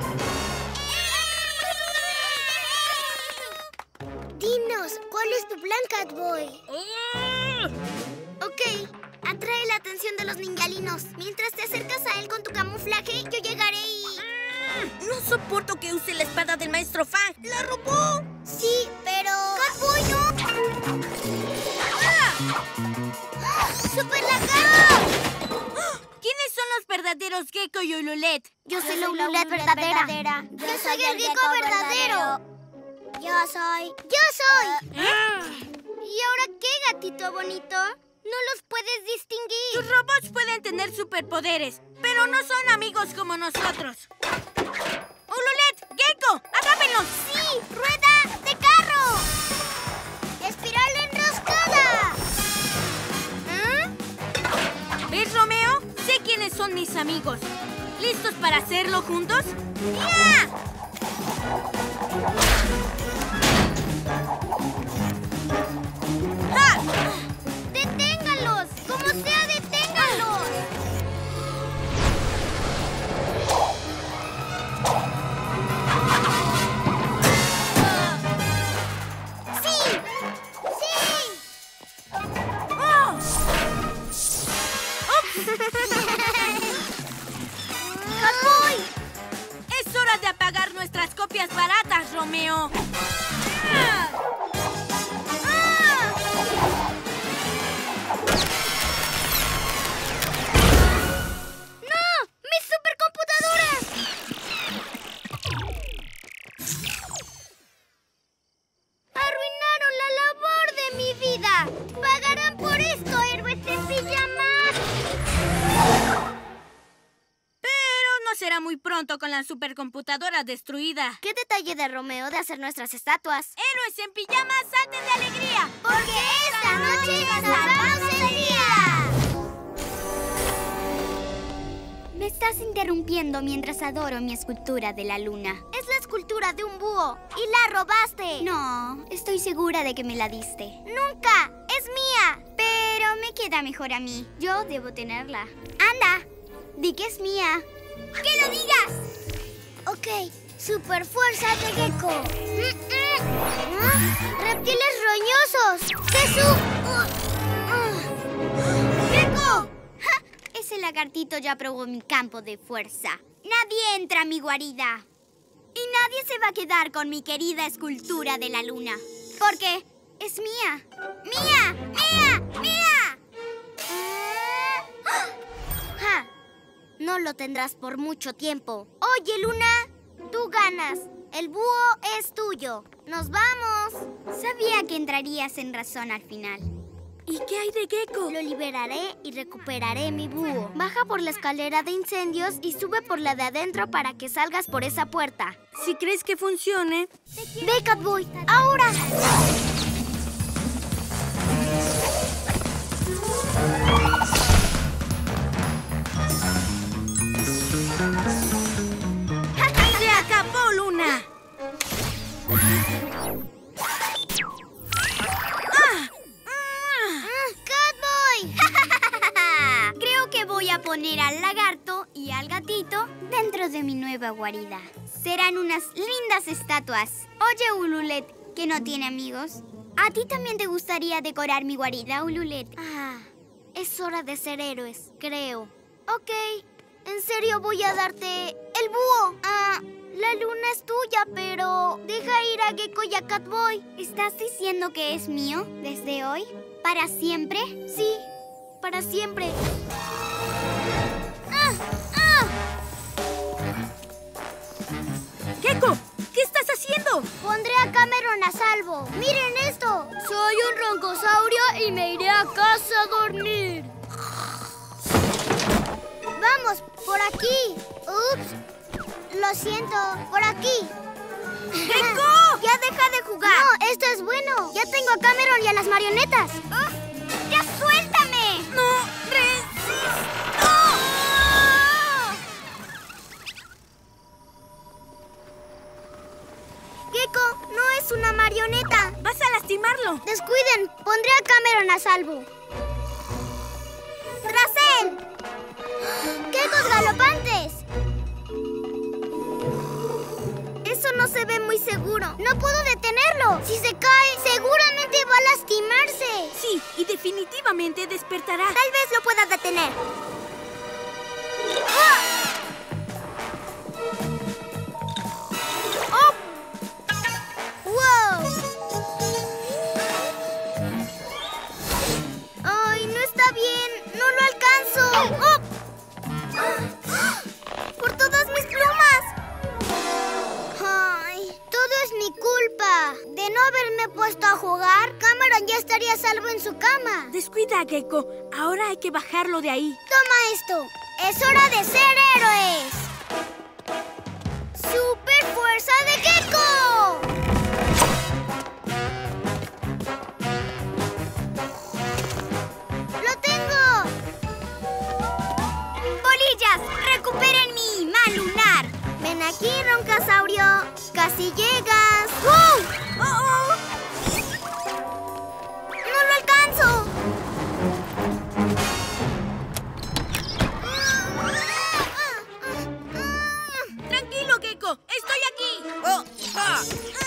Dinos, ¿cuál es tu plan, Catboy? ¡Oh! Ok, atrae la atención de los ninjalinos. Mientras te acercas a él con tu camuflaje, yo llegaré y... No soporto que use la espada del maestro Fang. ¡La robó! Sí, pero... ¡Catboy, no! ¡Ah! ¡Super lagarto! ¿Quiénes son los verdaderos Gecko y Ululet? Yo soy la Ululet verdadera. Yo soy el Gecko verdadero. Yo soy... ¡Yo soy! ¿Y ahora qué, gatito bonito? No los puedes distinguir. Tus robots pueden tener superpoderes, pero no son amigos como nosotros. ¡Ululet! ¡Gecko! ¡Agrábenlos! ¡Sí! ¡Rueda de carro! ¡Espiral enroscada! ¿Ah? ¿Ves, Romeo? Sé quiénes son mis amigos. ¿Listos para hacerlo juntos? ¡Ya! ¡Ja! ¡Deténganlos! ¡Como sea, deténganlos! ¡Sí! ¡Sí! ¡Oh! ¡Catboy! ¡Es hora de apagar nuestras copias baratas, Romeo! ¡Ah! muy pronto con la supercomputadora destruida. ¿Qué detalle de Romeo de hacer nuestras estatuas? ¡Héroes en pijamas, salten de alegría! ¡Porque esta noche salvamos el día! Me estás interrumpiendo mientras adoro mi escultura de la luna. Es la escultura de un búho y la robaste. No, estoy segura de que me la diste. ¡Nunca! ¡Es mía! Pero me queda mejor a mí. Yo debo tenerla. ¡Anda! Di que es mía. ¡Que lo digas! Ok, super fuerza de gecko. ¿Ah? ¡Reptiles roñosos! ¡Jesús! ¡Gecko! ¡Ja! Ese lagartito ya probó mi campo de fuerza. Nadie entra a mi guarida. Y nadie se va a quedar con mi querida escultura de la luna. Porque es mía. ¡Mía! ¡Mía! ¡Mía! ¡Ah! ¡Ja! No lo tendrás por mucho tiempo. Oye, Luna, tú ganas. El búho es tuyo. ¡Nos vamos! Sabía que entrarías en razón al final. ¿Y qué hay de Gecko? Lo liberaré y recuperaré mi búho. Baja por la escalera de incendios y sube por la de adentro para que salgas por esa puerta. Si crees que funcione... ¡Ve, Catboy! ¡Ahora! ¡Se acabó, Luna! ¡Catboy! Creo que voy a poner al lagarto y al gatito dentro de mi nueva guarida. Serán unas lindas estatuas. Oye, Ululet, que no tiene amigos. ¿A ti también te gustaría decorar mi guarida, Ululet? Ah, es hora de ser héroes, creo. Ok, en serio voy a darte el búho. Ah, la luna es tuya, pero deja ir a Gecko y a Catboy. ¿Estás diciendo que es mío desde hoy? ¿Para siempre? Sí, para siempre. ¡Ah! ¡Ah! ¡Gecko! ¿Qué estás haciendo? Pondré a Cameron a salvo. ¡Miren esto! Soy un roncosaurio y me iré a casa a dormir. ¡Vamos! ¡Por aquí! ¡Ups! Lo siento. ¡Por aquí! ¡Gecko! ¡Ya deja de jugar! No, esto es bueno. Ya tengo a Cameron y a las marionetas. ¡Uf! ¡Ya suéltame! ¡No resisto! Gecko, no es una marioneta. ¡Vas a lastimarlo! Descuiden, pondré a Cameron a salvo. ¡Tras él! ¡Geckos galopantes! Eso no se ve muy seguro. No puedo detenerlo. Si se cae, seguramente va a lastimarse. Sí, y definitivamente despertará. Tal vez lo pueda detener. ¡Ah! ¡Oh! ¡Wow! ¡Ay, no está bien! ¡No lo alcanzo! ¡Oh! ¡Por todas mis plumas! ¡Ay! Todo es mi culpa. De no haberme puesto a jugar, Cameron ya estaría a salvo en su cama. Descuida, Gecko. Ahora hay que bajarlo de ahí. Toma esto. ¡Es hora de ser héroes! ¡Super fuerza de Gecko! ¡Lo tengo! ¡Bolillas! ¡Recuperen mi mal lunar! Ven aquí, roncasaurio. ¡Casi llegas! ¡Uh! ¡Oh, oh! ¡No lo alcanzo! ¡Tranquilo, Gecko! ¡Estoy aquí! ¡Oh! ¡Ah!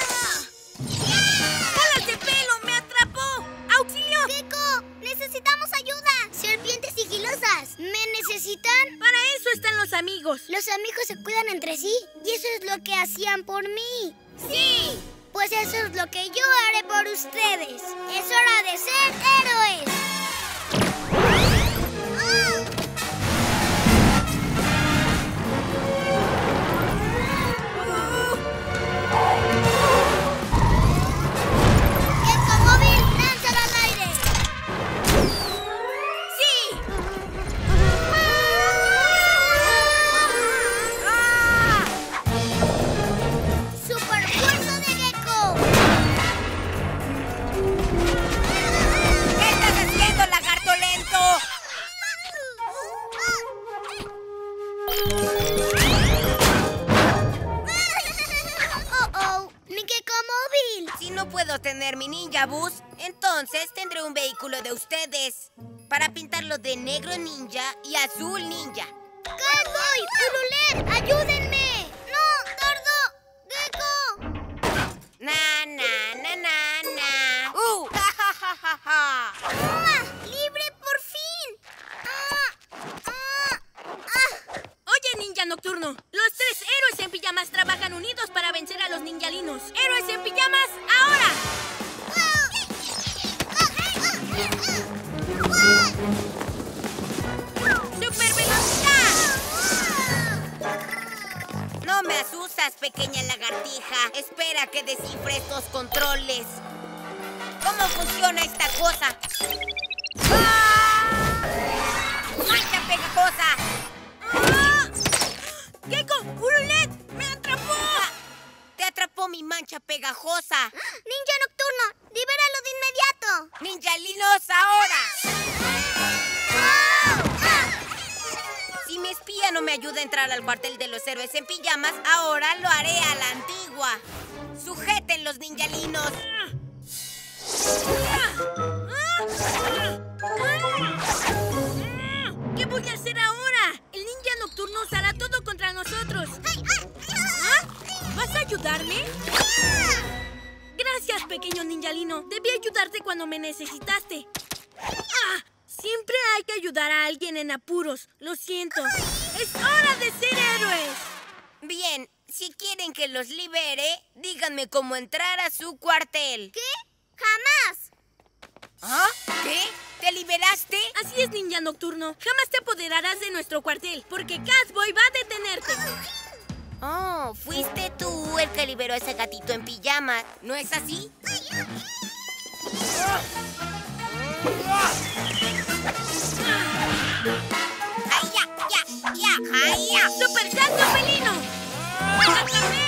¡Bolas de pelo! ¡Me atrapó! ¡Auxilio! ¡Gecko! ¡Necesitamos ayuda! ¡Serpientes sigilosas! ¿Me necesitan? Para eso están los amigos. Los amigos se cuidan entre sí y eso es lo que hacían por mí. ¡Sí! Pues eso es lo que yo haré por ustedes. Es hora de ser héroes. ¡Ah! ¡Gecko móvil! ¡Lánzalo al aire! ¡Sí! ¡Ah! tener mi ninja bus, entonces tendré un vehículo de ustedes para pintarlo de negro ninja y azul ninja. ¡Catboy! ¡Ululet! ¡Ayúdenme! ¡No! ¡Tardo! ¡Gecko! Na, na, na, na, na. ¡Uh! ¡Ja, ja, ja, ja, ja! ¡Ah! ¡Libre por fin! ¡Ah! ¡Ah! ¡Ah! Oye, Ninja Nocturno, los tres héroes en pijamas trabajan unidos para vencer a los ninjalinos. ¡Héroes en pijamas, ahora! ¡Super velocidad! No me asustas, pequeña lagartija. Espera que descifre estos controles. ¿Cómo funciona esta cosa? ¡Ah! ¡Mancha pegajosa! ¡Ah! ¡Gecko! ¡Ululet! ¡Me atrapó! ¡Te atrapó mi mancha pegajosa! ¡Ninja Nocturno! ¡Libéralo de inmediato! ¡Ninjalinos, ahora! Si mi espía no me ayuda a entrar al cuartel de los héroes en pijamas, ahora lo haré a la antigua. ¡Sujeten los ninjalinos! ¿Qué voy a hacer ahora? El Ninja Nocturno usará todo contra nosotros. ¿Ah? ¿Vas a ayudarme? Gracias, pequeño ninjalino. Debí ayudarte cuando me necesitaste. ¡Ah! Siempre hay que ayudar a alguien en apuros. Lo siento. ¡Es hora de ser héroes! Bien, si quieren que los libere, díganme cómo entrar a su cuartel. ¿Qué? ¡Jamás! ¿Ah? ¿Qué? ¿Te liberaste? Así es, Ninja Nocturno. Jamás te apoderarás de nuestro cuartel, porque Catboy va a detenerte. Oh, fuiste tú el que liberó a ese gatito en pijamas, ¿no es así? ¡Ay, ya, ya, ya! ¡Ay, ya! ¡Super salto felino! ¡Atrapé!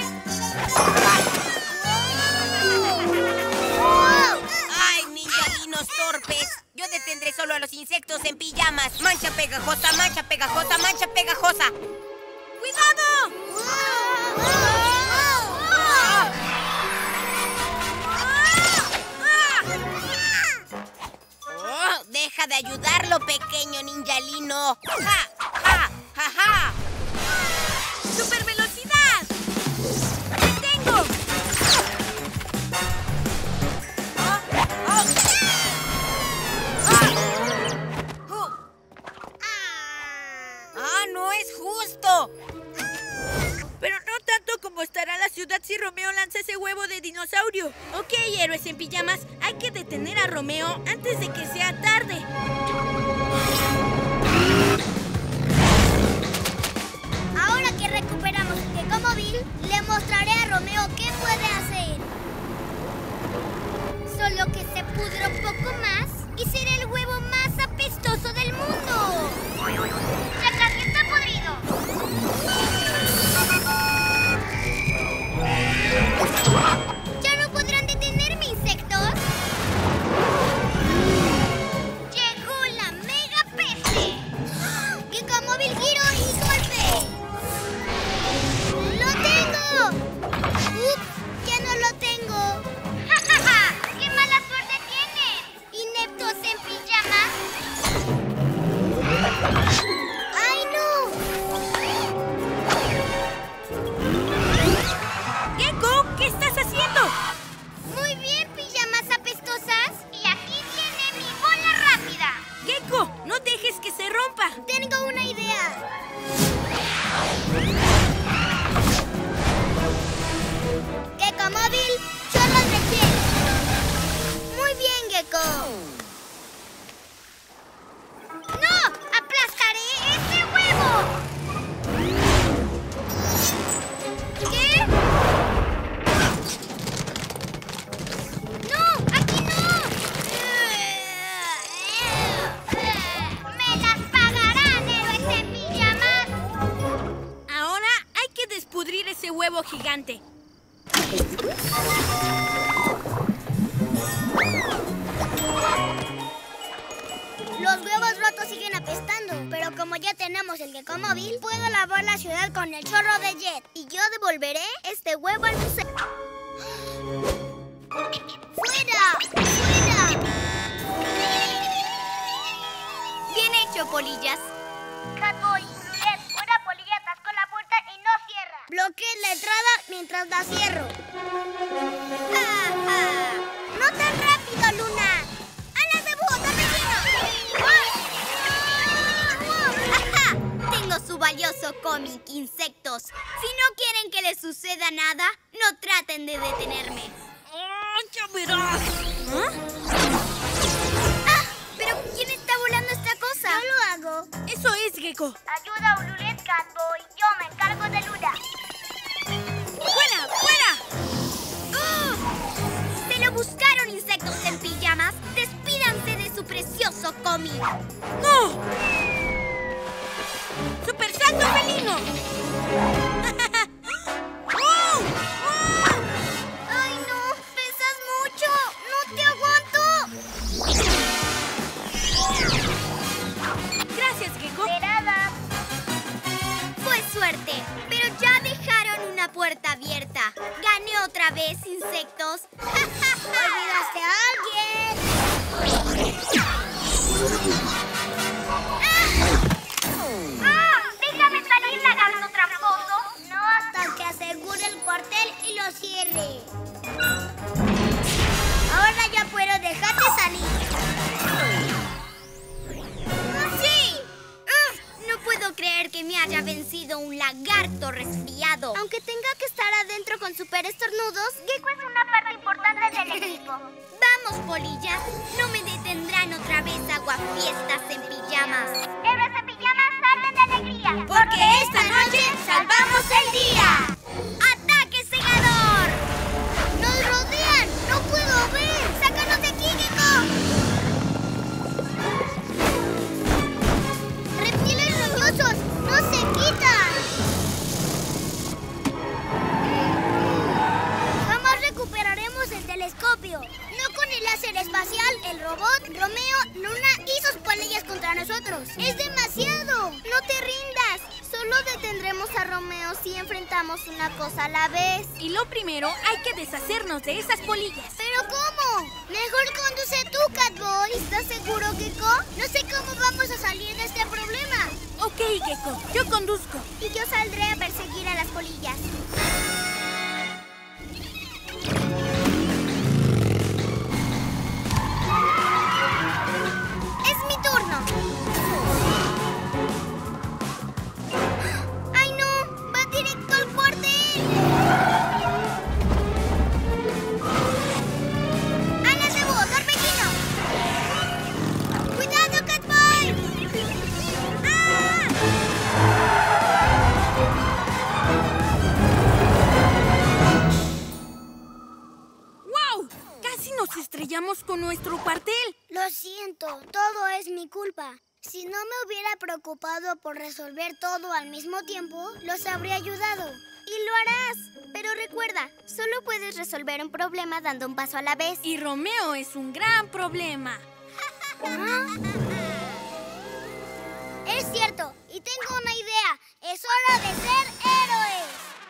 ¡Ay, ninjalinos torpes! Yo detendré solo a los insectos en pijamas. ¡Mancha pegajosa, mancha pegajosa, mancha pegajosa! ¡Cuidado! Oh, ¡deja de ayudarlo, pequeño ninjalino! ¡Ja, ja, ja, ja! ¡Super velocidad! ¡Te tengo! ¡Oh, oh! ¡Ah! ¡Oh! ¡Ah, no es justo! Pero no tanto como estará la ciudad si Romeo lanza ese huevo de dinosaurio. Ok, héroes en pijamas, hay que detener a Romeo antes de que sea tarde. Ahora que recuperamos el Gekomóvil, le mostraré a Romeo qué puede hacer. Solo que se pudra un poco más y será el huevo más apestoso del mundo. ¡Ya casi está podrido! ¿Ya no podrán detenerme, insectos? ¡Llegó la mega peste! ¡Gekomóvil giro y golpe! ¡Lo tengo! ¡Ups! ¡Ya no lo tengo! ¡Ja, ja, ja! ¡Qué mala suerte tienen! ¿Ineptos en pijamas? ¡Ay, no! ¡Gecko! ¿Qué estás haciendo? Muy bien, pijamas apestosas. Y aquí viene mi bola rápida. ¡Gecko! ¡No dejes que se rompa! Tengo una idea. Gekomóvil, chorros de gel. Muy bien, Gecko. ¡No! ¡Aplastaré ese huevo! ¿Qué? ¡No! ¡Aquí no! ¡Me las pagarán, héroes en pijamas! Ahora hay que despudrir ese huevo gigante. Los huevos rotos siguen apestando, pero como ya tenemos el Gekomóvil, puedo lavar la ciudad con el chorro de jet. Y yo devolveré este huevo al museo. ¡Fuera! ¡Fuera! Bien hecho, polillas. Catboy, Lululet, una polilla atascó la puerta y no cierra. Bloquee la entrada mientras la cierro. ¡Ja, ja! ¡No tan rápido, Luna! ¡Alas de búho, ¡Ajá! Tengo su valioso cómic, insectos. Si no quieren que les suceda nada, no traten de detenerme. ¡Oh, ya verás! ¡Ah! ¿Pero quién está volando esta cosa? Yo lo hago. Eso es, Gecko. Ayuda a Ululet, Catboy. Yo me encargo de Luna. ¡Fuera! ¡Fuera! ¡Oh! ¿Se lo buscaron, insectos en pijamas? Despídanse de su precioso cómic. ¡No! ¡Super salto felino! ¡Oh! ¡Oh! ¡Ay, no! ¡Pesas mucho! ¡No te aguanto! Gracias, Gecko. De nada. Fue suerte, pero ya dejaron una puerta abierta. Gané otra vez, insectos. ¡Olvidaste a alguien! ¡Ah! ¡Déjame salir, lagarto tramposo! No hasta que asegure el cuartel y lo cierre. Ahora ya puedo dejarte salir. ¡Sí! Uf, no puedo creer que me haya vencido un lagarto resfriado. Aunque tenga que estar adentro con super estornudos, Gecko es una parte importante del equipo. Vamos, polillas. No me detendrán otra vez aguafiestas en pijamas. Héroes en pijamas salen de alegría. Porque esta noche salvamos el día. ¡Ataque segador! ¡Nos rodean! ¡No puedo ver! ¡Sácanos de aquí, Gecko! ¡Reptiles roñosos! ¡No se quitan! Jamás recuperaremos el telescopio. No con el láser espacial, el robot, Romeo, Luna y sus polillas contra nosotros. ¡Es demasiado! ¡No te rindas! Solo detendremos a Romeo si enfrentamos una cosa a la vez. Y lo primero, hay que deshacernos de esas polillas. ¿Pero cómo? Mejor conduce tú, Catboy. ¿Estás seguro, Gecko? No sé cómo vamos a salir de este problema. Ok, Gecko, yo conduzco. Y yo saldré a perseguir a las polillas. ¡Es mi turno! ¡Ay, no! ¡Va directo al cuartel! ¡Alas de búho, torbellino! ¡Cuidado, Catboy! ¡Ah! ¡Wow! Casi nos estrellamos con nuestro cuartel. Lo siento, todo es mi culpa. Si no me hubiera preocupado por resolver todo al mismo tiempo, los habría ayudado. Y lo harás. Pero recuerda, solo puedes resolver un problema dando un paso a la vez. Y Romeo es un gran problema. ¿Ah? Es cierto, y tengo una idea. Es hora de ser héroes.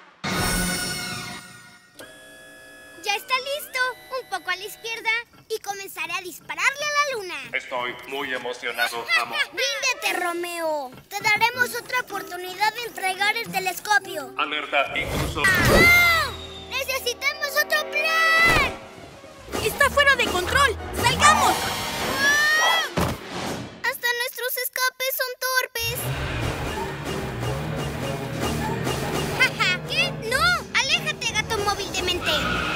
¡Ya está listo! Un poco a la izquierda y comenzaré a dispararle a la luna. Estoy muy emocionado, amo. ¡Ríndete, Romeo! Te daremos otra oportunidad de entregar el telescopio. Alerta, incluso. ¡Ah! ¡Necesitamos otro plan! ¡Está fuera de control! ¡Salgamos! ¡Ah! Hasta nuestros escapes son torpes. ¿Qué? ¡No! ¡Aléjate, gato móvil demente!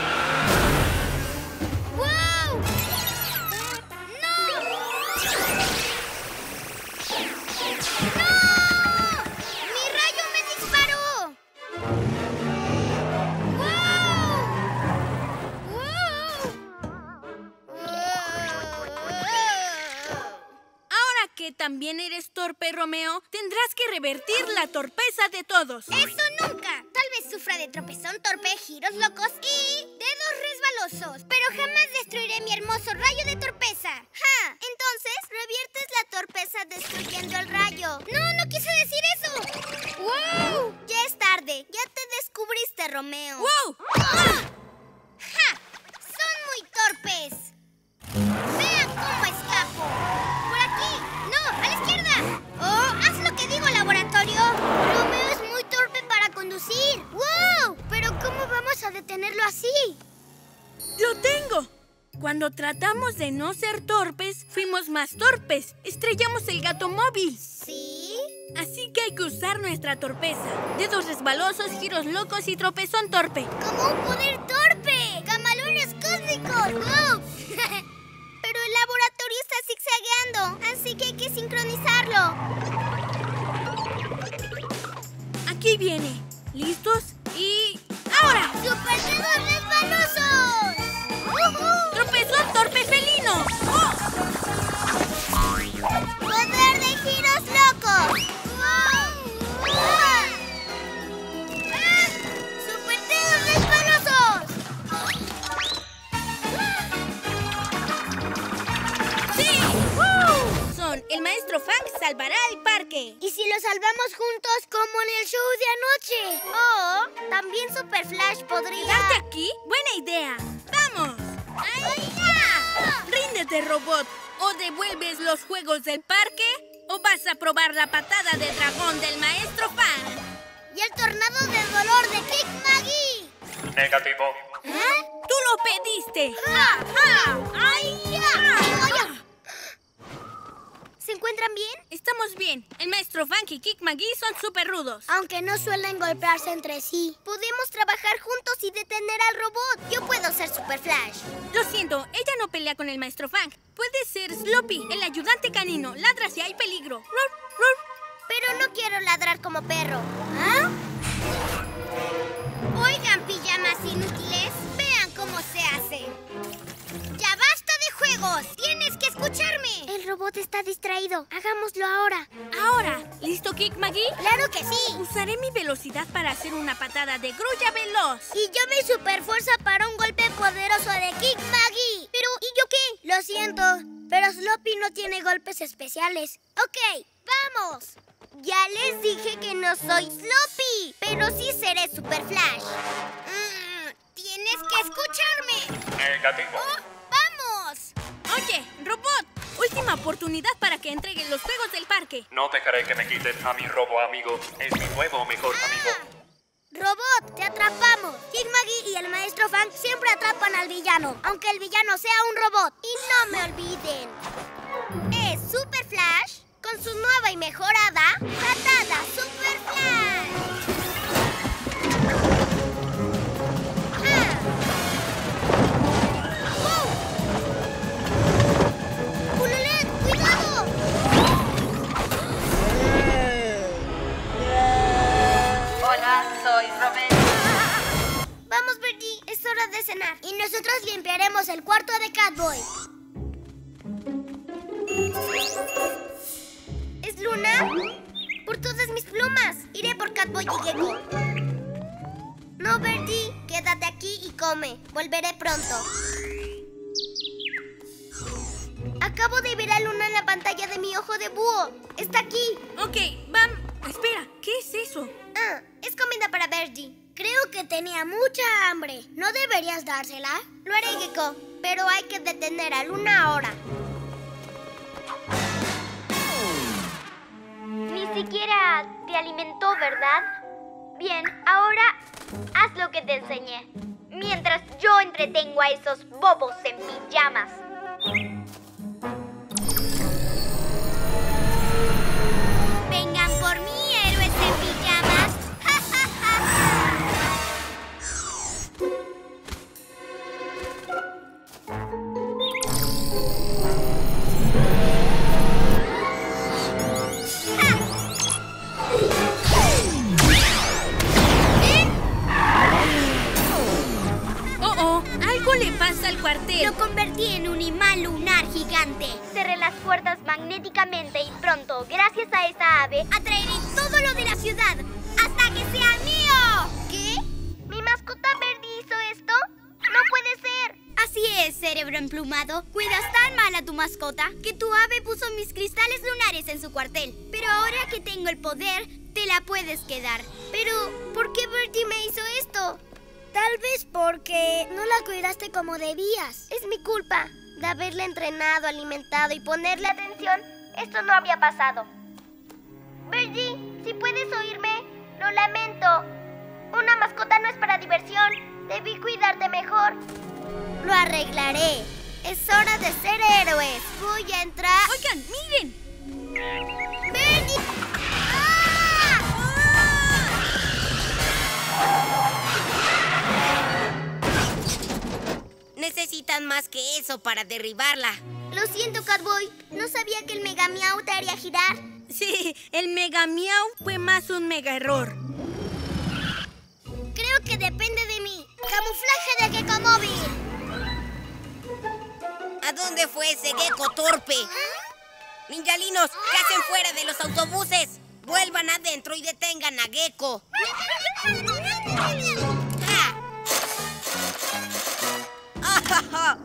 ¡Wow! ¡No! ¡No! ¡Mi rayo me disparó! Ahora que también eres torpe, Romeo, tendrás que revertir la torpeza de todos. ¡Eso nunca! Tal vez sufra de tropezón torpe, giros locos y dedos resbalosos, pero jamás destruiré mi hermoso rayo de torpeza. ¡Ja! Entonces, reviertes la torpeza destruyendo el rayo. ¡No, no quise decir eso! ¡Wow! Ya es tarde. Ya te descubriste, Romeo. ¡Wow! ¡Ah! ¡Ja! ¡Son mantenerlo así. ¡Lo tengo! Cuando tratamos de no ser torpes, fuimos más torpes. Estrellamos el gato móvil. ¿Sí? Así que hay que usar nuestra torpeza. Dedos resbalosos, giros locos y tropezón torpe. ¡Como un poder torpe! ¡Camalones cósmicos! ¡Wow! Pero el laboratorio está zigzagueando, así que hay que sincronizarlo. Aquí viene. ¿Listos? Y... ¡ahora! ¡Super dedos resbalosos! ¡Uh-huh! ¡Tropezón torpe felino! ¡Oh! ¡Poder de giros locos! ¡Wow! ¡Ah! ¡Ah! ¡Super dedos resbalosos! ¡Sí! ¡Woo! Son el maestro Fang salvará el parque. ¿Y si lo salvamos juntos como en el show de anoche? Oh, también Super Flash podría... ¿Quedarte aquí? ¡Buena idea! ¡Vamos! ¡Ay, ya! ¡Ríndete, robot! ¿O devuelves los juegos del parque? ¿O vas a probar la patada de dragón del maestro Fang? ¡Y el tornado de dolor de Kick Maggie! Negativo. ¿Eh? ¡Tú lo pediste! ¡Ja, ja! ¡Ay, ya! ¡Ay, ya! ¿Se encuentran bien? Estamos bien. El maestro Fang y Kick McGee son súper rudos. Aunque no suelen golpearse entre sí. Podemos trabajar juntos y detener al robot. Yo puedo ser Super Flash. Lo siento, ella no pelea con el maestro Fang. Puede ser Sloppy, el ayudante canino. Ladra si hay peligro. Rur, rur. Pero no quiero ladrar como perro. ¿Ah? Oigan, pijamas inútiles. Vean cómo se hace. ¡Ya basta de juegos! ¡Tienes que escucharme! El robot está distraído. Hagámoslo ahora. Ahora, ¿listo, Kick McGee? ¡Claro que sí! Usaré mi velocidad para hacer una patada de grulla veloz. Y yo mi superfuerza para un golpe poderoso de Kick Maggie. Pero, ¿y yo qué? Lo siento, pero Sloppy no tiene golpes especiales. Ok, vamos. Ya les dije que no soy Sloppy, pero sí seré Super Flash. Mm, tienes que escucharme. Negativo. ¡Oh, vamos! Oye, robot, última oportunidad para que entreguen los juegos del parque. No dejaré que me quiten a mi robo amigo. Es mi nuevo mejor amigo. Robot, te atrapamos. Kick Maggie y el maestro Fang siempre atrapan al villano, aunque el villano sea un robot. Y no me olviden. Es Super Flash con su nueva y mejorada patada Super Flash. ¡Ah! ¡Uh! ¡Ululet, cuidado! Hola, soy Robert. Vamos, Birdie, es hora de cenar. Y nosotros limpiaremos el cuarto de Catboy. ¿Es Luna? Por todas mis plumas. Iré por Catboy y Gecko. No, Birdie, quédate aquí y come. Volveré pronto. Acabo de ver a Luna en la pantalla de mi ojo de búho. Está aquí. Ok, Bam. Espera, ¿qué es eso? Ah, es comida para Birdie. Creo que tenía mucha hambre. ¿No deberías dársela? Lo haré, Gecko, pero hay que detener a Luna ahora. Ni siquiera te alimentó, ¿verdad? Bien, ahora haz lo que te enseñé. Mientras yo entretengo a esos bobos en pijamas. Vengan por mí, héroes en pijamas. ¡Ja, ja, ja, ja! Oh, oh, algo le pasa al cuartel. Lo convertí en un imán lunar gigante. Cerré las puertas magnéticamente y pronto, gracias a esa ave, Atraeré todo lo de la ciudad hasta que sea mío. ¿Qué? ¿Mi mascota Birdie hizo esto? ¡No puede ser! Así es, cerebro emplumado. Cuidas tan mal a tu mascota que tu ave puso mis cristales lunares en su cuartel. Pero ahora que tengo el poder, te la puedes quedar. Pero, ¿por qué Birdie me hizo esto? Tal vez porque no la cuidaste como debías. Es mi culpa. De haberla entrenado, alimentado y ponerle atención, esto no había pasado. Birdie, si puedes oírme, lo lamento. Una mascota no es para diversión. Debí cuidarte mejor. Lo arreglaré. Es hora de ser héroes. Voy a entrar... Oigan, miren. ¡Ven y... Necesitan más que eso para derribarla. Lo siento, Catboy. No sabía que el Mega Miau te haría girar. Sí, el Mega Miau fue más un mega error. Creo que depende de mí. Camuflaje de Gecko Móvil. ¿A dónde fue ese gecko torpe? Ninjalinos, ¿qué hacen fuera de los autobuses? Vuelvan adentro y detengan a Gecko. ¡Ja! ¡Ah!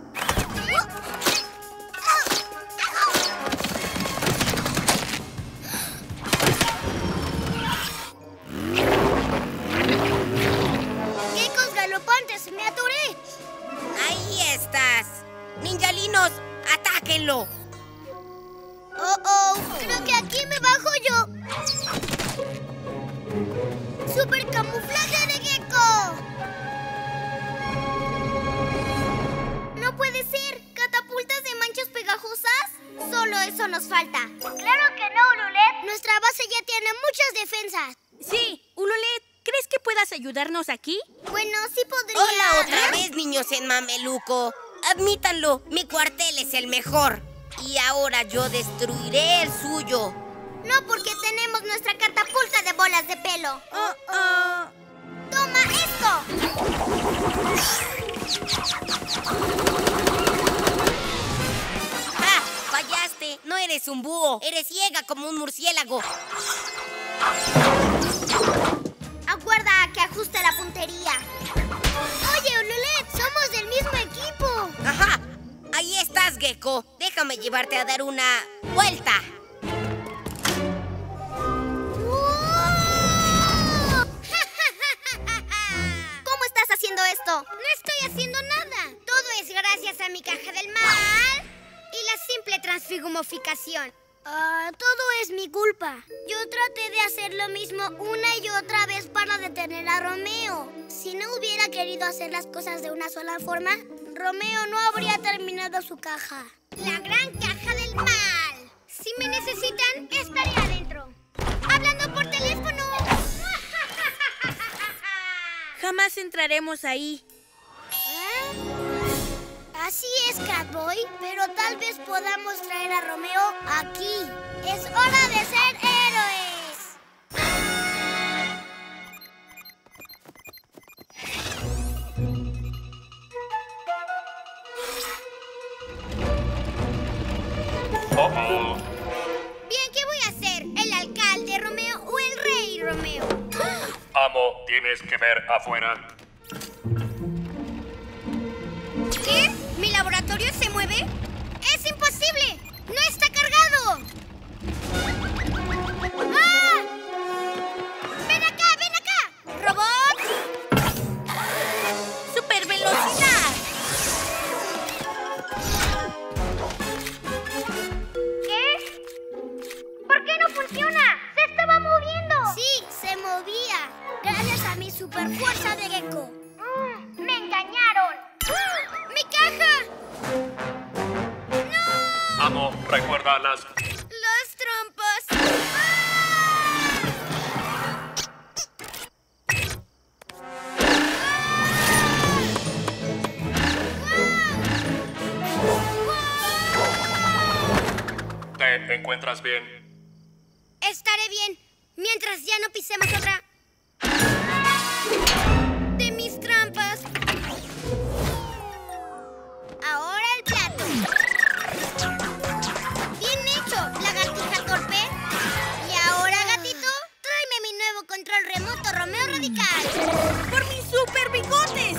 ¡Geckos galopantes! ¡Me atoré! ¡Ahí estás! ¡Ninjalinos, atáquenlo! ¡Oh, oh! Creo que aquí me bajo yo. ¡Super camuflaje de Gecko! ¡No puede ser! ¿Catapultas de manchas pegajosas? Solo eso nos falta. ¡Claro que no, Ululet! Nuestra base ya tiene muchas defensas. Sí, Ululet, ¿crees que puedas ayudarnos aquí? Bueno, sí podría... ¡Hola otra vez, niños en Mameluco! Admítanlo, mi cuartel es el mejor. Y ahora yo destruiré el suyo. No, porque tenemos nuestra catapulta de bolas de pelo. Oh, oh. ¡Toma esto! ¡Ah! ¡Fallaste! No eres un búho, eres ciega como un murciélago. Aguarda a que ajuste la puntería. Oye, Ululet, somos del mismo equipo. ¡Ajá! Ahí estás, Gecko. Déjame llevarte a dar una vuelta. ¿Cómo estás haciendo esto? No estoy haciendo nada. Todo es gracias a mi caja del mal y la simple transfigumoficación. Ah, todo es mi culpa. Yo traté de hacer lo mismo una y otra vez para detener a Romeo. Si no hubiera querido hacer las cosas de una sola forma, Romeo no habría terminado su caja. La gran caja del mal. Si me necesitan, estaré adentro. Hablando por teléfono. Jamás entraremos ahí. ¿Eh? Así es, Catboy, pero tal vez podamos traer a Romeo aquí. ¡Es hora de ser héroes! Oh, oh. Bien, ¿qué voy a hacer? ¿El alcalde Romeo o el rey Romeo? Amo, tienes que ver afuera. ¿Qué? ¿Mi laboratorio se mueve? ¡Es imposible! ¡No está cargado! ¡Ah! ¡Ven acá, ven acá! ¡Robot! ¡Super velocidad! ¿Qué? ¿Por qué no funciona? ¡Se estaba moviendo! Sí, se movía. Gracias a mi super fuerza de Gecko. Mm, ¡me engañaron! ¡Mi caja! ¡No! Amo, recuerda las... ¡Las trampas! ¿Te encuentras bien? Estaré bien, mientras ya no pisemos otra de mis trampas. Ahora el plato. Bien hecho, lagartija torpe. Y ahora, gatito, tráeme mi nuevo control remoto Romeo Radical. ¡Por mis super bigotes!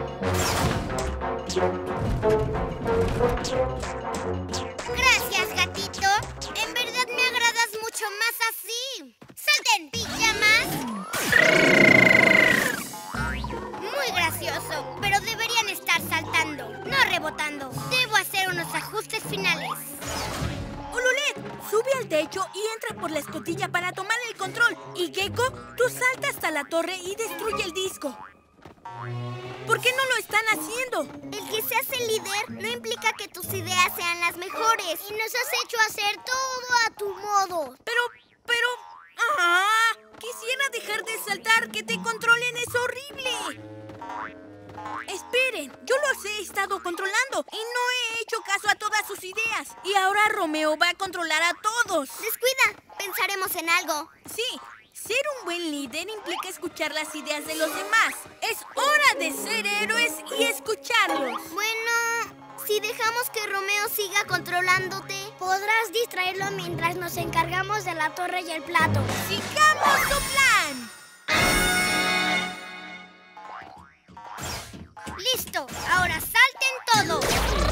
Gracias, gatito. En verdad me agradas mucho más así. ¡Salten, pijamas! Muy gracioso, pero deberían estar saltando, no rebotando. Debo hacer unos ajustes finales. Ululet, sube al techo y entra por la escotilla para tomar el control. Y Gecko, tú salta hasta la torre y destruye el disco. ¿Por qué no lo están haciendo? El que seas el líder no implica que tus ideas sean las mejores. Y nos has hecho hacer todo a tu modo. Pero, pero... ¡Ah! Quisiera dejar de saltar. Que te controlen es horrible. Esperen, yo los he estado controlando y no he hecho caso a todas sus ideas. Y ahora Romeo va a controlar a todos. Descuida, pensaremos en algo. Sí, ser un buen líder implica escuchar las ideas de los demás. Es hora de ser héroes y escucharlos. Bueno, si dejamos que Romeo siga controlándote, podrás distraerlo mientras nos encargamos de la torre y el plato. ¡Sigamos su plan! ¡Listo! Ahora salten todos.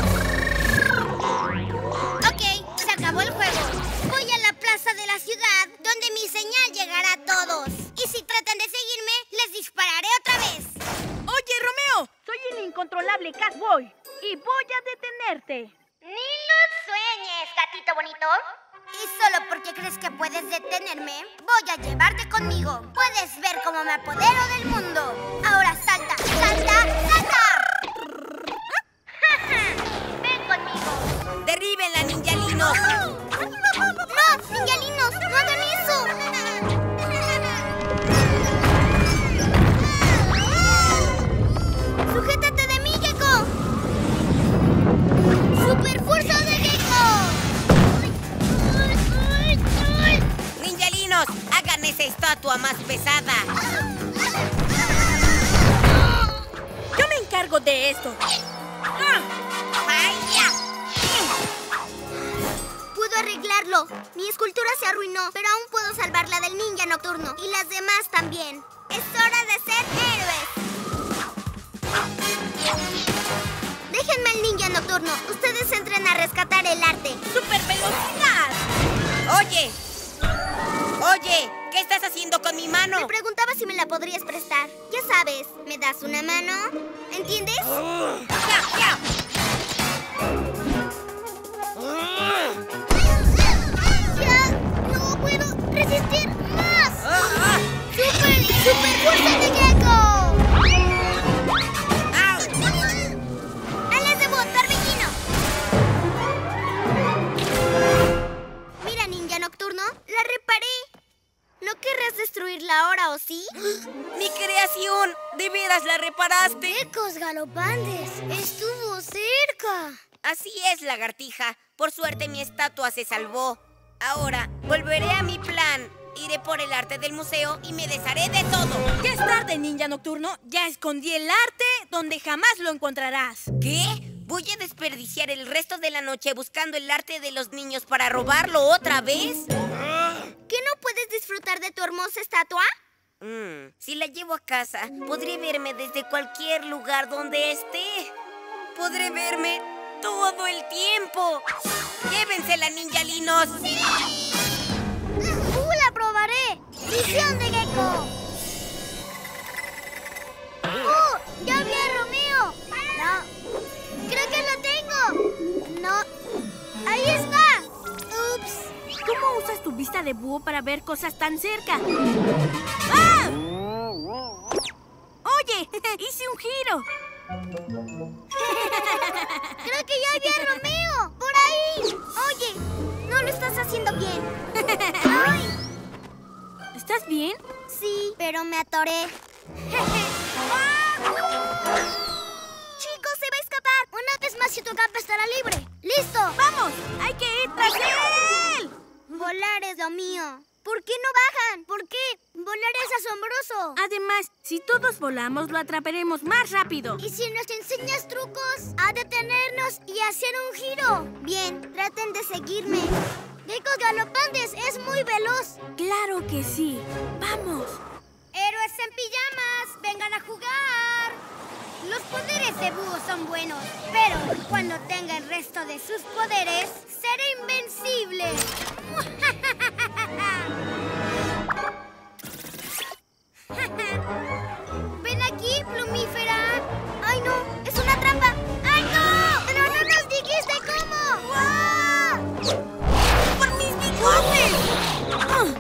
Ok, se acabó el juego. Voy a la plaza de la ciudad, donde mi señal llegará a todos. Y si tratan de seguirme, les dispararé otra vez. Oye, Romeo, soy el incontrolable Catboy y voy a detenerte. Ni lo sueñes, gatito bonito. Y solo porque crees que puedes detenerme, voy a llevarte conmigo. Puedes ver cómo me apodero del mundo. Ahora salta, salta, salta. Ven conmigo. ¡Derríbenla, ninjalinos! ¡No, ninjalinos! ¡No hagan eso! ¡Sujétate de mí, Gecko! ¡Super fuerza de Gecko! ¡Ninjalinos! ¡Hagan esa estatua más pesada! Yo me encargo de esto. ¡Vaya! Puedo arreglarlo. Mi escultura se arruinó, pero aún puedo salvarla del ninja nocturno. Y las demás también. Es hora de ser héroes. Déjenme al ninja nocturno. Ustedes entren a rescatar el arte. ¡Super velocidad! ¡Oye! ¡Oye! ¿Qué estás haciendo con mi mano? Me preguntaba si me la podrías prestar. Ya sabes, ¿me das una mano? ¿Entiendes? ¡Ya, ya! ¡Ya! ¡No puedo resistir más! ¡Super, super fuerza de Gecko! ¡Alas de bot, Torbellino! Mira, ninja nocturno, la reparé. ¿No querrás destruirla ahora, o sí? ¡Mi creación! ¿De veras la reparaste? ¡Geckos galopantes! ¡Estuvo cerca! Así es, lagartija. Por suerte mi estatua se salvó. Ahora, volveré a mi plan. Iré por el arte del museo y me desharé de todo. Ya es tarde, ninja nocturno. Ya escondí el arte donde jamás lo encontrarás. ¿Qué? ¿Voy a desperdiciar el resto de la noche buscando el arte de los niños para robarlo otra vez? ¿Que no puedes disfrutar de tu hermosa estatua? Mm, si la llevo a casa, podré verme desde cualquier lugar donde esté. Podré verme todo el tiempo. ¡Llévensela, ninjalinos! ¡Sí! ¡Uh, la probaré! ¡Visión de Gecko! ¡Uh! ¡Ya vi a Romeo! No. ¡Creo que lo tengo! ¡No! ¡Ahí está! ¡Ups! ¿Cómo usas tu vista de búho para ver cosas tan cerca? ¡Ah! Oye, hice un giro. ¡Creo que ya vi a Romeo! ¡Por ahí! Oye, no lo estás haciendo bien. ¡Ay! ¿Estás bien? Sí, pero me atoré. ¡Chicos, se va a escapar! Una vez más tu capa estará libre. ¡Listo! ¡Vamos! ¡Hay que ir tras él! Volar es lo mío. ¿Por qué no bajan? ¿Por qué? Volar es asombroso. Además, si todos volamos, lo atraparemos más rápido. ¿Y si nos enseñas trucos? A detenernos y hacer un giro. Bien, traten de seguirme. Geckos galopantes es muy veloz. Claro que sí. ¡Vamos! Héroes en pijamas, vengan a jugar. Los poderes de búho son buenos, pero cuando tenga el resto de sus poderes, seré invencible. Ven aquí, plumífera. ¡Ay, no! ¡Es una trampa! ¡Ay, no! ¡Pero no nos dijiste cómo! ¡Wow! ¡Por mis bigotes! ¡Ah!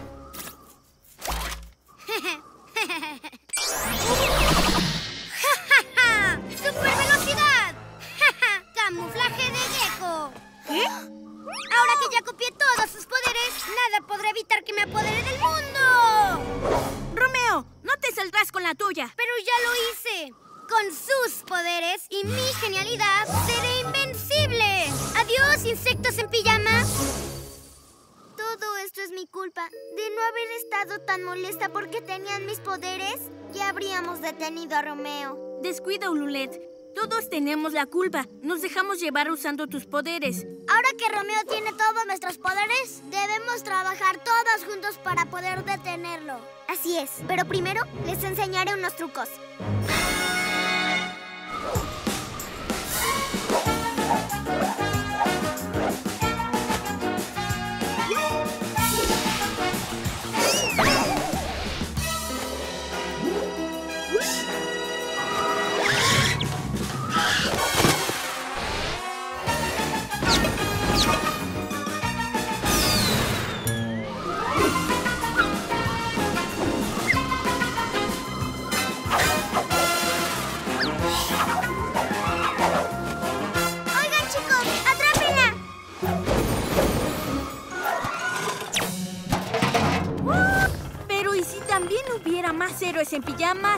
con sus poderes y mi genialidad seré invencible. ¡Adiós, insectos en pijama! Todo esto es mi culpa. De no haber estado tan molesta porque tenían mis poderes, ya habríamos detenido a Romeo. Descuida, Ululet. Todos tenemos la culpa. Nos dejamos llevar usando tus poderes. Ahora que Romeo tiene todos nuestros poderes, debemos trabajar todos juntos para poder detenerlo. Así es, pero primero les enseñaré unos trucos. Más héroes en pijamas.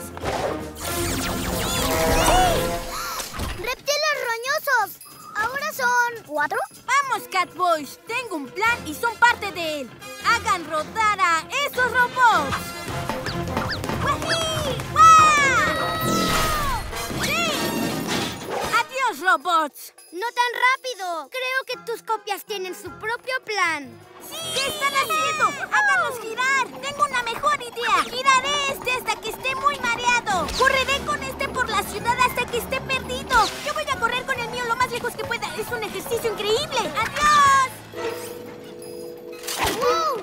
¡Reptiles roñosos! ¿Ahora son cuatro? Vamos, Catboys. Tengo un plan y son parte de él. Hagan rodar a esos robots. ¡Wají! ¡Wah! ¡Sí! ¡Adiós, robots! ¡No tan rápido! Creo que tus copias tienen su propio plan. ¡Sí! ¿Qué están haciendo? ¡Háganlos girar! ¡Tengo una mejor idea! ¡Giraré este hasta que esté muy mareado! ¡Correré con este por la ciudad hasta que esté perdido! ¡Yo voy a correr con el mío lo más lejos que pueda! ¡Es un ejercicio increíble! ¡Adiós! ¡Uh!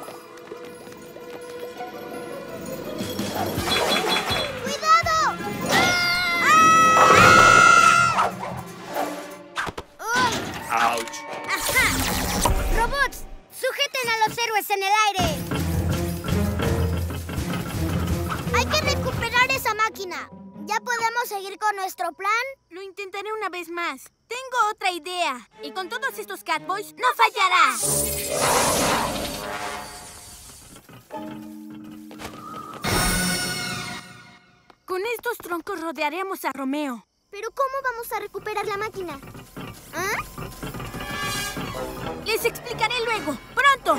¡Cuidado! ¡Ah! ¡Auch! ¡Ajá! ¡Robots! ¡Sujeten a los héroes en el aire! ¡Hay que recuperar esa máquina! ¿Ya podemos seguir con nuestro plan? Lo intentaré una vez más. Tengo otra idea. Y con todos estos Catboys, ¡no fallará! Con estos troncos rodearemos a Romeo. ¿Pero cómo vamos a recuperar la máquina? ¿Ah? Les explicaré luego. ¡Pronto!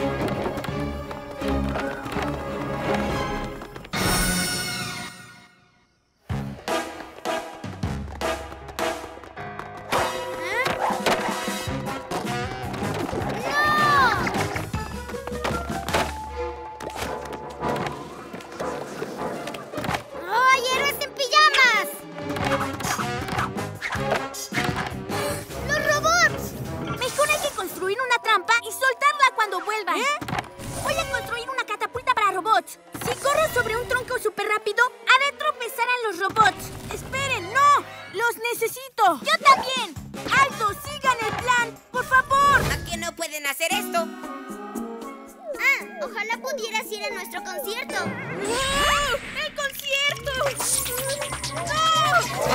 Si corro sobre un tronco súper rápido, haré tropezar a los robots. ¡Esperen! ¡No! ¡Los necesito! ¡Yo también! ¡Alto! ¡Sigan el plan! ¡Por favor! ¿A qué no pueden hacer esto? Ah, ojalá pudieras ir a nuestro concierto. ¡Ah! ¡El concierto! ¡No!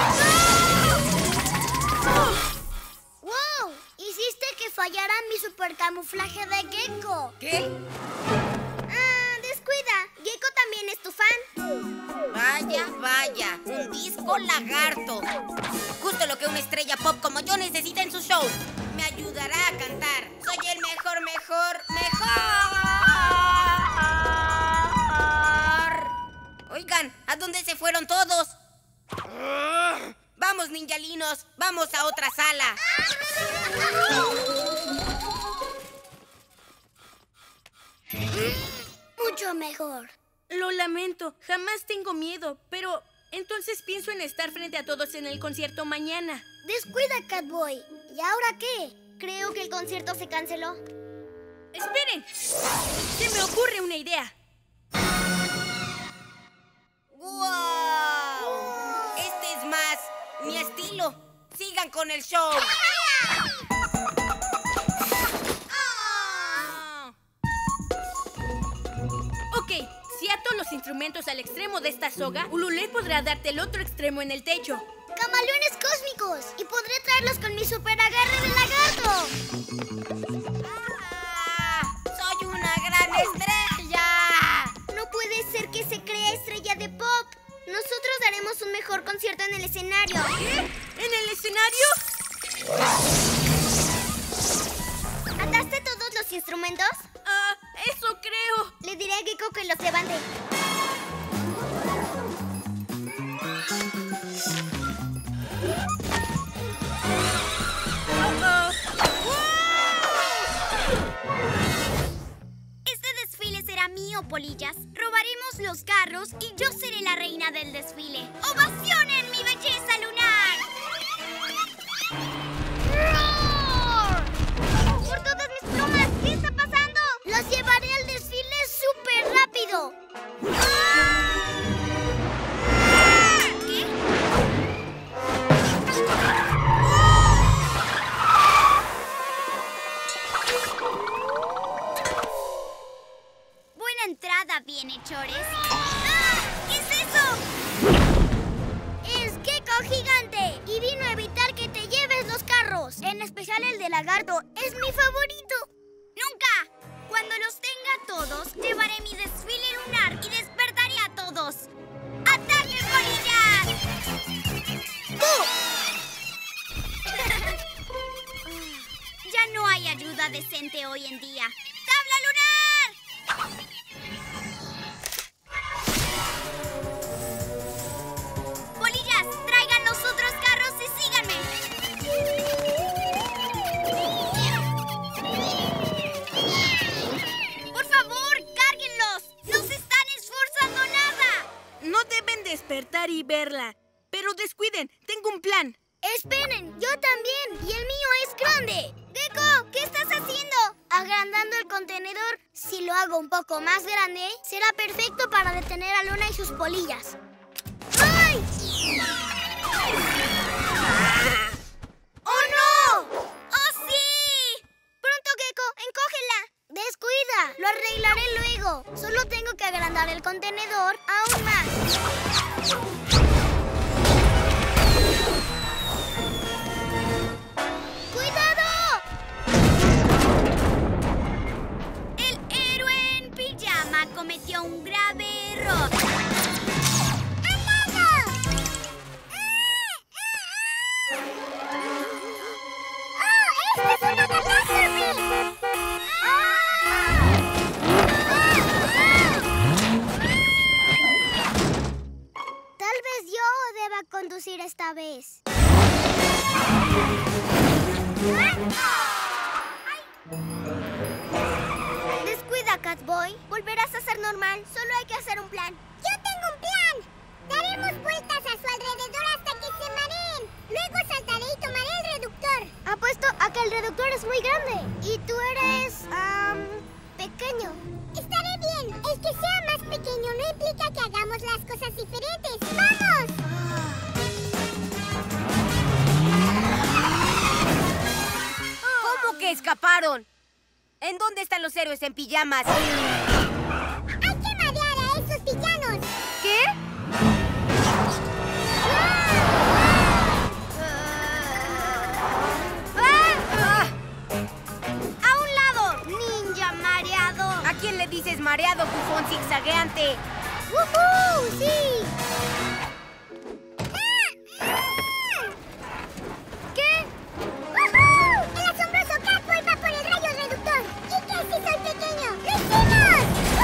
¡No! ¡Wow! Hiciste que fallara mi supercamuflaje de gecko. ¿Qué? Descuida, Gecko también es tu fan. Vaya, vaya, un disco lagarto. Justo lo que una estrella pop como yo necesita en su show. Me ayudará a cantar. Soy el mejor, mejor, mejor. Oigan, ¿a dónde se fueron todos? Vamos, ninjalinos, vamos a otra sala. Mucho mejor. Lo lamento, jamás tengo miedo, pero entonces pienso en estar frente a todos en el concierto mañana. Descuida, Catboy. ¿Y ahora qué? Creo que el concierto se canceló. ¡Esperen! Se me ocurre una idea. ¡Wow! Este es más mi estilo. Sigan con el show. Ok, si ato los instrumentos al extremo de esta soga, Ululet podrá darte el otro extremo en el techo. ¡Camaleones cósmicos! Y podré traerlos con mi super agarre de lagarto. ¡Ah! ¡Soy una gran estrella! No puede ser que se crea estrella de pop. Nosotros daremos un mejor mejor concierto en el escenario. ¿Qué? ¿En el escenario? ¿Ataste todos los instrumentos? Ah, eso creo. Le diré a Gecko que los levante. Uh-oh. Este desfile será mío, polillas. Robaremos los carros y yo seré la reina del desfile. ¡Ovacionen mi belleza lunar! ¡Roar! ¡Por todas mis plumas! ¿Qué está pasando? ¡Los llevaré al desfile súper rápido! ¿Qué? Buena entrada, bienhechores. ¡Ah! ¿Qué es eso? ¡Es Gecko gigante! Y vino a evitar que te lleves los carros. En especial el de lagarto. ¡Es mi favorito! ¡Nunca! Cuando los tenga todos, llevaré mi desfile lunar y despertaré a todos. ¡Ataque, polillas! Ya no hay ayuda decente hoy en día. ¡Tabla lunar! Polillas, traigan los otros carros y síganme. Por favor, cárguenlos. No se están esforzando nada. No deben despertar y verla. Pero descuiden, tengo un plan. ¡Esperen! ¡Yo también! ¡Y el mío es grande! ¡Gecko! ¿Qué estás haciendo? Agrandando el contenedor. Si lo hago un poco más grande, será perfecto para detener a Luna y sus polillas. ¡Ay! ¡Oh, no! ¡Oh, sí! ¡Pronto, Gecko! ¡Encógela! ¡Descuida! Lo arreglaré luego. Solo tengo que agrandar el contenedor aún más. ¡Cuidado! El héroe en pijama cometió un grave error. ¡Esta es una catástrofe! Tal vez yo deba conducir esta vez. Descuida, Catboy. Volverás a ser normal. Solo hay que hacer un plan. ¡Yo tengo un plan! Daremos vueltas a su alrededor hasta que se mareen. Luego saltaré y tomaré el reductor. Apuesto a que el reductor es muy grande. Y tú eres... Um, pequeño. Estaré bien. El que sea más pequeño no implica que hagamos las cosas diferentes. ¡Vamos! ¿Cómo que escaparon? ¿En dónde están los héroes en pijamas? ¡Hay que marear a esos villanos! ¿Qué? ¡A un lado! ¡Ninja mareado! ¿A quién le dices mareado, bufón zigzagueante? ¡Woohoo! ¡Sí! ¿Qué? ¡Woohoo! ¡El asombroso Catboy va por el rayo reductor! ¿Y qué si soy pequeño? ¡Lo hicimos!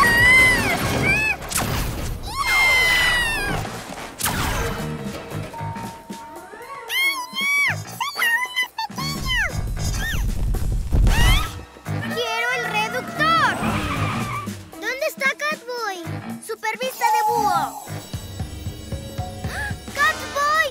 ¡Quiero el reductor! ¿Dónde está Catboy? ¡Supervista de búho! ¡Catboy!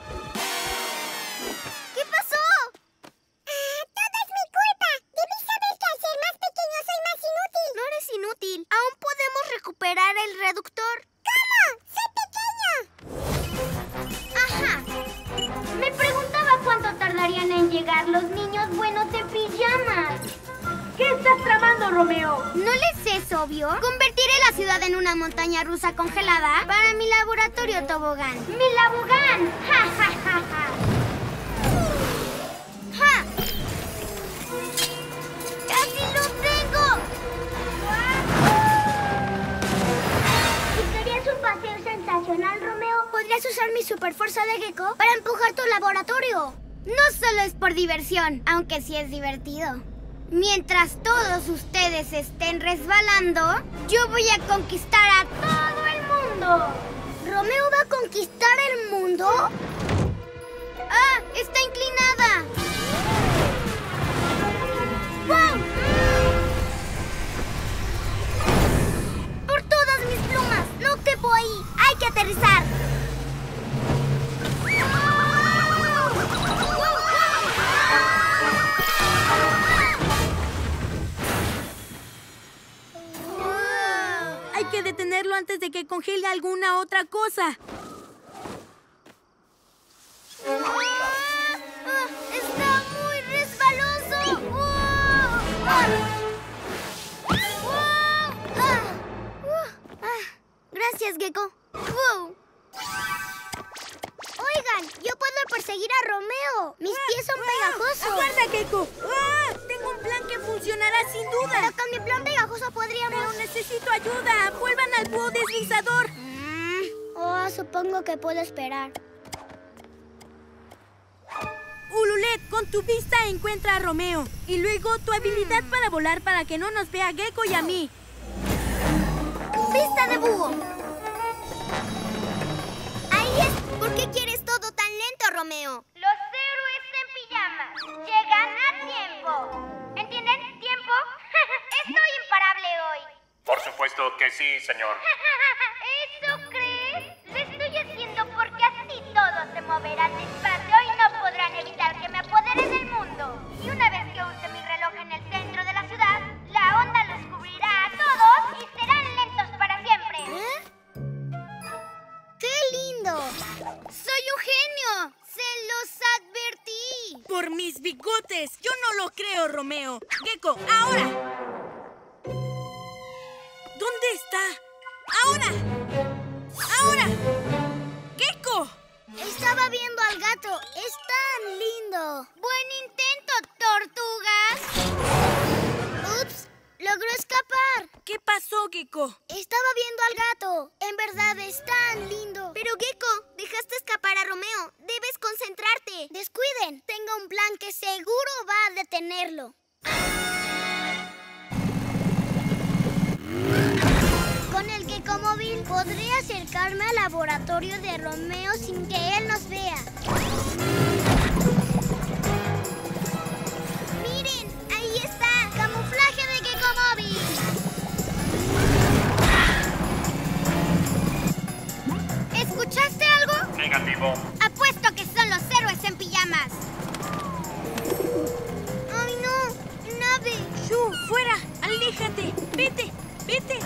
¿Qué pasó? Ah, todo es mi culpa. Debí saber que al ser más pequeño soy más inútil. No eres inútil. Aún podemos recuperar el reductor. ¿Cómo? ¡Soy pequeño! Ajá. Me preguntaba cuánto tardarían en llegar los niños buenos de pijamas. ¿Qué estás tramando, Romeo? ¿No les es obvio? Convertiré la ciudad en una montaña rusa congelada para mi laboratorio tobogán. ¡Mi labogán! ¡Ja, ja, ja, ja! ¡Ja! ¡Casi lo tengo! ¿Y querías un paseo sensacional, Romeo? ¿Podrías usar mi super Gecko, para empujar tu laboratorio. No solo es por diversión, aunque sí es divertido. Mientras todos ustedes estén resbalando, yo voy a conquistar a todo el mundo. ¿Romeo va a conquistar el mundo? ¡Ah! ¡Está inclinada! ¡Wow! ¡Por todas mis plumas! ¡No quepo ahí! ¡Hay que aterrizar! Hay que detenerlo antes de que congele alguna otra cosa. Ah, ¡está muy resbaloso! ¡Oh! ¡Ah! ¡Oh! ¡Ah! ¡Uh! ¡Ah! Gracias, Gecko. ¡Wow! Oigan, yo puedo perseguir a Romeo. Mis pies son pegajosos. ¡Aguarda, Gecko! ¡Ah! Tengo un plan que funcionará sin duda. Pero con mi plan pegajoso podríamos... Pero necesito ayuda. ¡Vuelvan al búho deslizador! Mm. Oh, supongo que puedo esperar. Ululet, con tu vista encuentra a Romeo. Y luego tu habilidad mm. para volar para que no nos vea Gecko y a mí. ¡Vista de búho! Ahí es. ¿Por qué quieres todo tan lento, Romeo? Los héroes en pijamas llegan a tiempo. ¿Entienden? ¿Tiempo? Estoy imparable hoy. Por supuesto que sí, señor. ¿Eso crees? Lo estoy haciendo porque así todos se moverán despacio y no podrán evitar que me apodere del mundo. Y una vez que use mi reloj en el centro de la ciudad, la onda los cubrirá a todos y serán lentos para siempre. ¿Eh? ¡Qué lindo! ¡Soy un genio! ¡Se los advertí! ¡Por mis bigotes! ¡Yo no lo creo, Romeo! ¡Gecko, ahora! ¿Dónde está? ¡Ahora! ¡Ahora! ¡Gecko! Estaba viendo al gato. ¡Es tan lindo! ¡Buen intento, tortugas! ¡Ups! ¡Logró escapar! ¿Qué pasó, Gecko? Estaba viendo al gato. En verdad es tan lindo. Pero, Gecko, dejaste escapar a Romeo. Debes concentrarte. Descuiden. Tengo un plan que seguro va a detenerlo. Con el Gecko móvil podré acercarme al laboratorio de Romeo sin que él nos vea. ¡Miren! ¡Ahí está! ¡Camuflaje de Gecko móvil! ¿Escuchaste algo? Negativo. Apuesto que son los héroes en pijamas. ¡Ay, no! ¡Nave! ¡Shu, fuera! ¡Aléjate! ¡Vete! ¡Vete!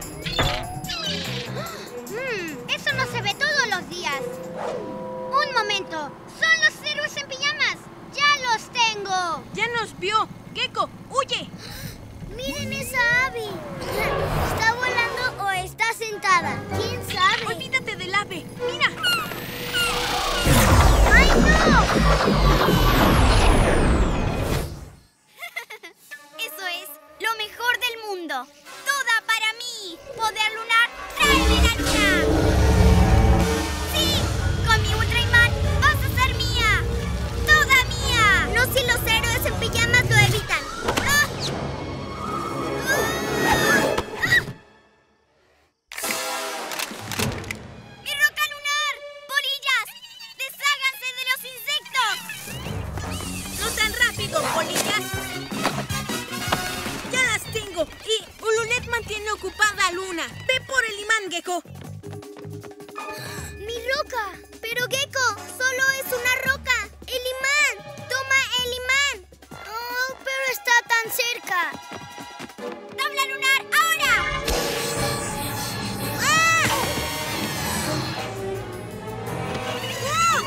Mm, eso no se ve todos los días. Un momento. ¡Son los héroes en pijamas! ¡Ya los tengo! ¡Ya nos vio! ¡Gecko, huye! ¡Miren esa ave! ¿Está volando o está sentada? ¿Quién sabe? ¡Olvídate del ave! ¡Mira! ¡Ay, no! Eso es lo mejor del mundo. ¡Toda para mí! ¡Poder lunar! ¡Tráeme la luna! ¡Sí! ¡Con mi ultra imán vas a ser mía! ¡Toda mía! No si los héroes en pijamas lo evitan. ¡Ah! ¡Mi roca lunar! ¡Polillas! ¡Desháganse de los insectos! ¡No tan rápido, polillas! ¡Ya las tengo! Y Ululet mantiene ocupada a Luna. ¡Ve por el imán, Gecko! ¡Mi roca! Pero, Gecko, solo es una roca. ¡El imán! ¡Toma el imán! ¡Oh, pero está tan cerca! ¡Tabla lunar, ahora! ¡Ah! ¡Ah!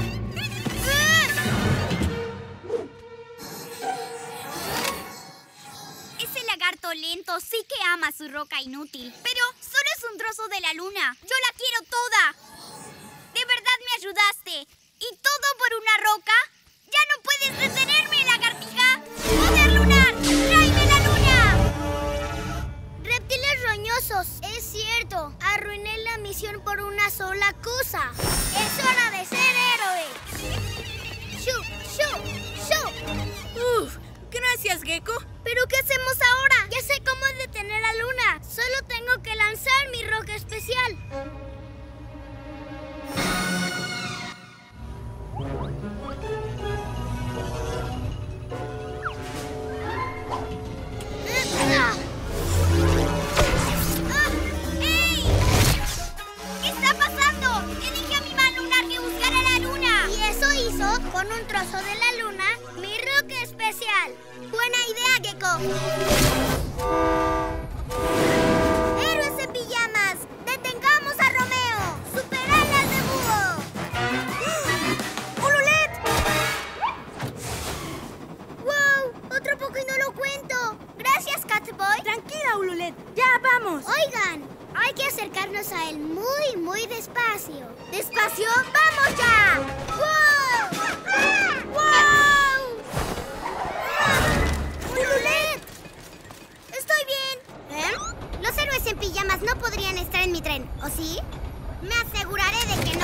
Ese lagarto lento sí que ama su roca inútil. Pero solo es un trozo de la luna. ¡Yo la quiero toda! ¿De verdad me ayudaste? ¿Y todo por una roca? ¡Ya no puedes retenerme, lagartija! ¡Poder lunar! ¡Tráeme la luna! ¡Reptiles roñosos! amigos. Es cierto, arruiné la misión por una sola cosa. Es hora de ser héroes. ¡Shoo! ¡Shoo! ¡Shoo! Uf, gracias, Gecko. ¿Pero qué hacemos ahora? Ya sé cómo detener a Luna. Solo tengo que lanzar mi roca especial. ¡Ah! ¡Ey! ¿Qué está pasando? Le dije a mi man lunar que buscara la luna. Y eso hizo, con un trozo de la luna, mi roca especial. Buena idea, Gecko. ¡Héroes en pijamas! ¡Detengamos a Romeo! ¡Superalas de búho! ¡Ululet! ¡Wow! Otro poco y no lo cuento. Gracias, Catboy. Tranquila, Ululet. Ya vamos. Oigan, hay que acercarnos a él muy, muy despacio. ¿Despacio? ¡Vamos ya! ¡Wow! ¡Wow! ¡Ululet! Estoy bien. ¿Eh? Los héroes en pijamas no podrían estar en mi tren, ¿o sí? Me aseguraré de que no.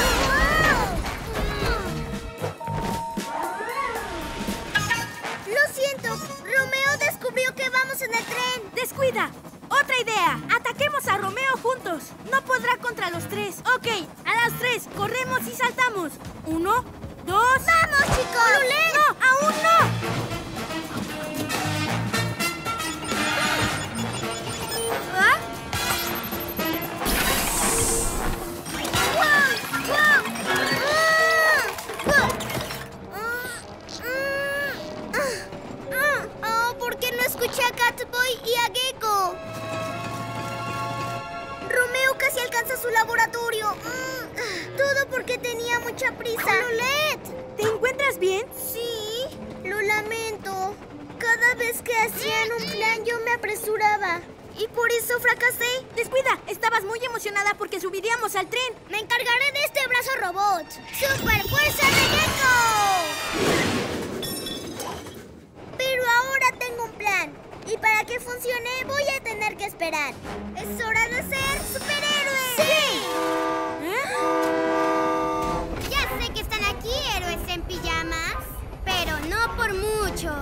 Lo siento, Romeo descubrió que vamos en el tren. Descuida. Otra idea. Ataquemos a Romeo juntos. No podrá contra los tres. Ok, a las tres. Corremos y saltamos. Uno, dos... ¡Vamos, chicos! ¡Ululet! ¡No! ¡Aún no! ¿Ah? ¡Wow! ¡Wow! ¡Ah! ¡Oh! ¿Por qué no escuché a Catboy y a Gecko? Romeo casi alcanza su laboratorio. Todo porque tenía mucha prisa. ¡Ululet! ¿Te encuentras bien? Sí, lo lamento. Cada vez que hacían un plan yo me apresuraba. Y por eso fracasé. Descuida. Estabas muy emocionada porque subiríamos al tren. Me encargaré de este brazo robot. ¡Super fuerza de Gecko! Pero ahora tengo un plan. Y para que funcione voy a tener que esperar. Es hora de ser superhéroes. ¡Sí! ¿Eh? Ya sé que están aquí, héroes en pijamas. Pero no por mucho.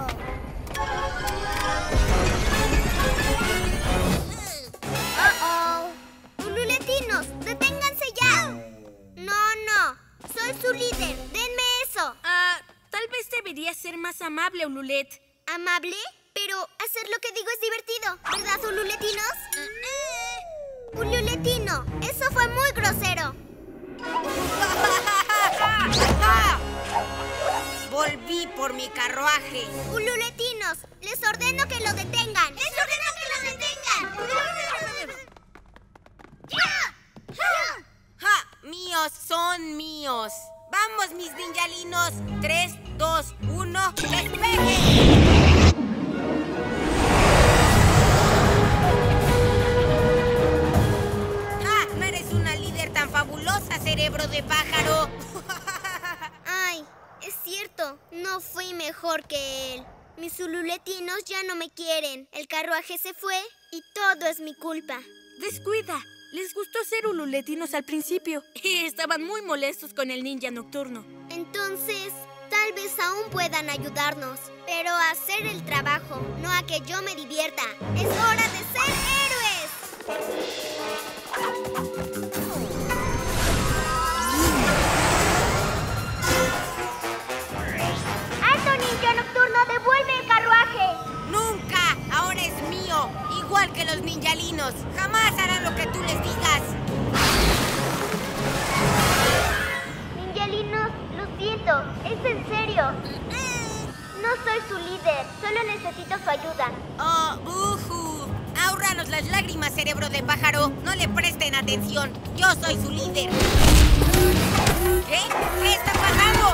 Uh-oh. Ululetinos, deténganse ya. No, no. Soy su líder. Denme eso. Ah, tal vez deberías ser más amable, Ululet. ¿Amable? Pero hacer lo que digo es divertido, ¿verdad, Ululetinos? Ululetino, eso fue muy grosero. Volví por mi carruaje. Ululetinos, les ordeno que lo detengan. ¡Les ordeno que lo detengan! ¡Ya! ¡Ja! ¡Ja! Míos son míos. Vamos, mis ninjalinos. Tres, dos, uno, ¡despegue! ¡Fabulosa, cerebro de pájaro! Ay, es cierto. No fui mejor que él. Mis ululetinos ya no me quieren. El carruaje se fue y todo es mi culpa. Descuida. Les gustó ser ululetinos al principio. Y estaban muy molestos con el ninja nocturno. Entonces, tal vez aún puedan ayudarnos. Pero a hacer el trabajo, no a que yo me divierta. ¡Es hora de ser héroes! Ninja Nocturno, devuelve el carruaje. ¡Nunca! Ahora es mío. Igual que los ninjalinos. Jamás harán lo que tú les digas. Ninjalinos, lo siento. Es en serio. No soy su líder. Solo necesito su ayuda. ¡Oh, buju! Ahórranos las lágrimas, cerebro de pájaro. No le presten atención. Yo soy su líder. ¿Qué? ¿Qué está pasando?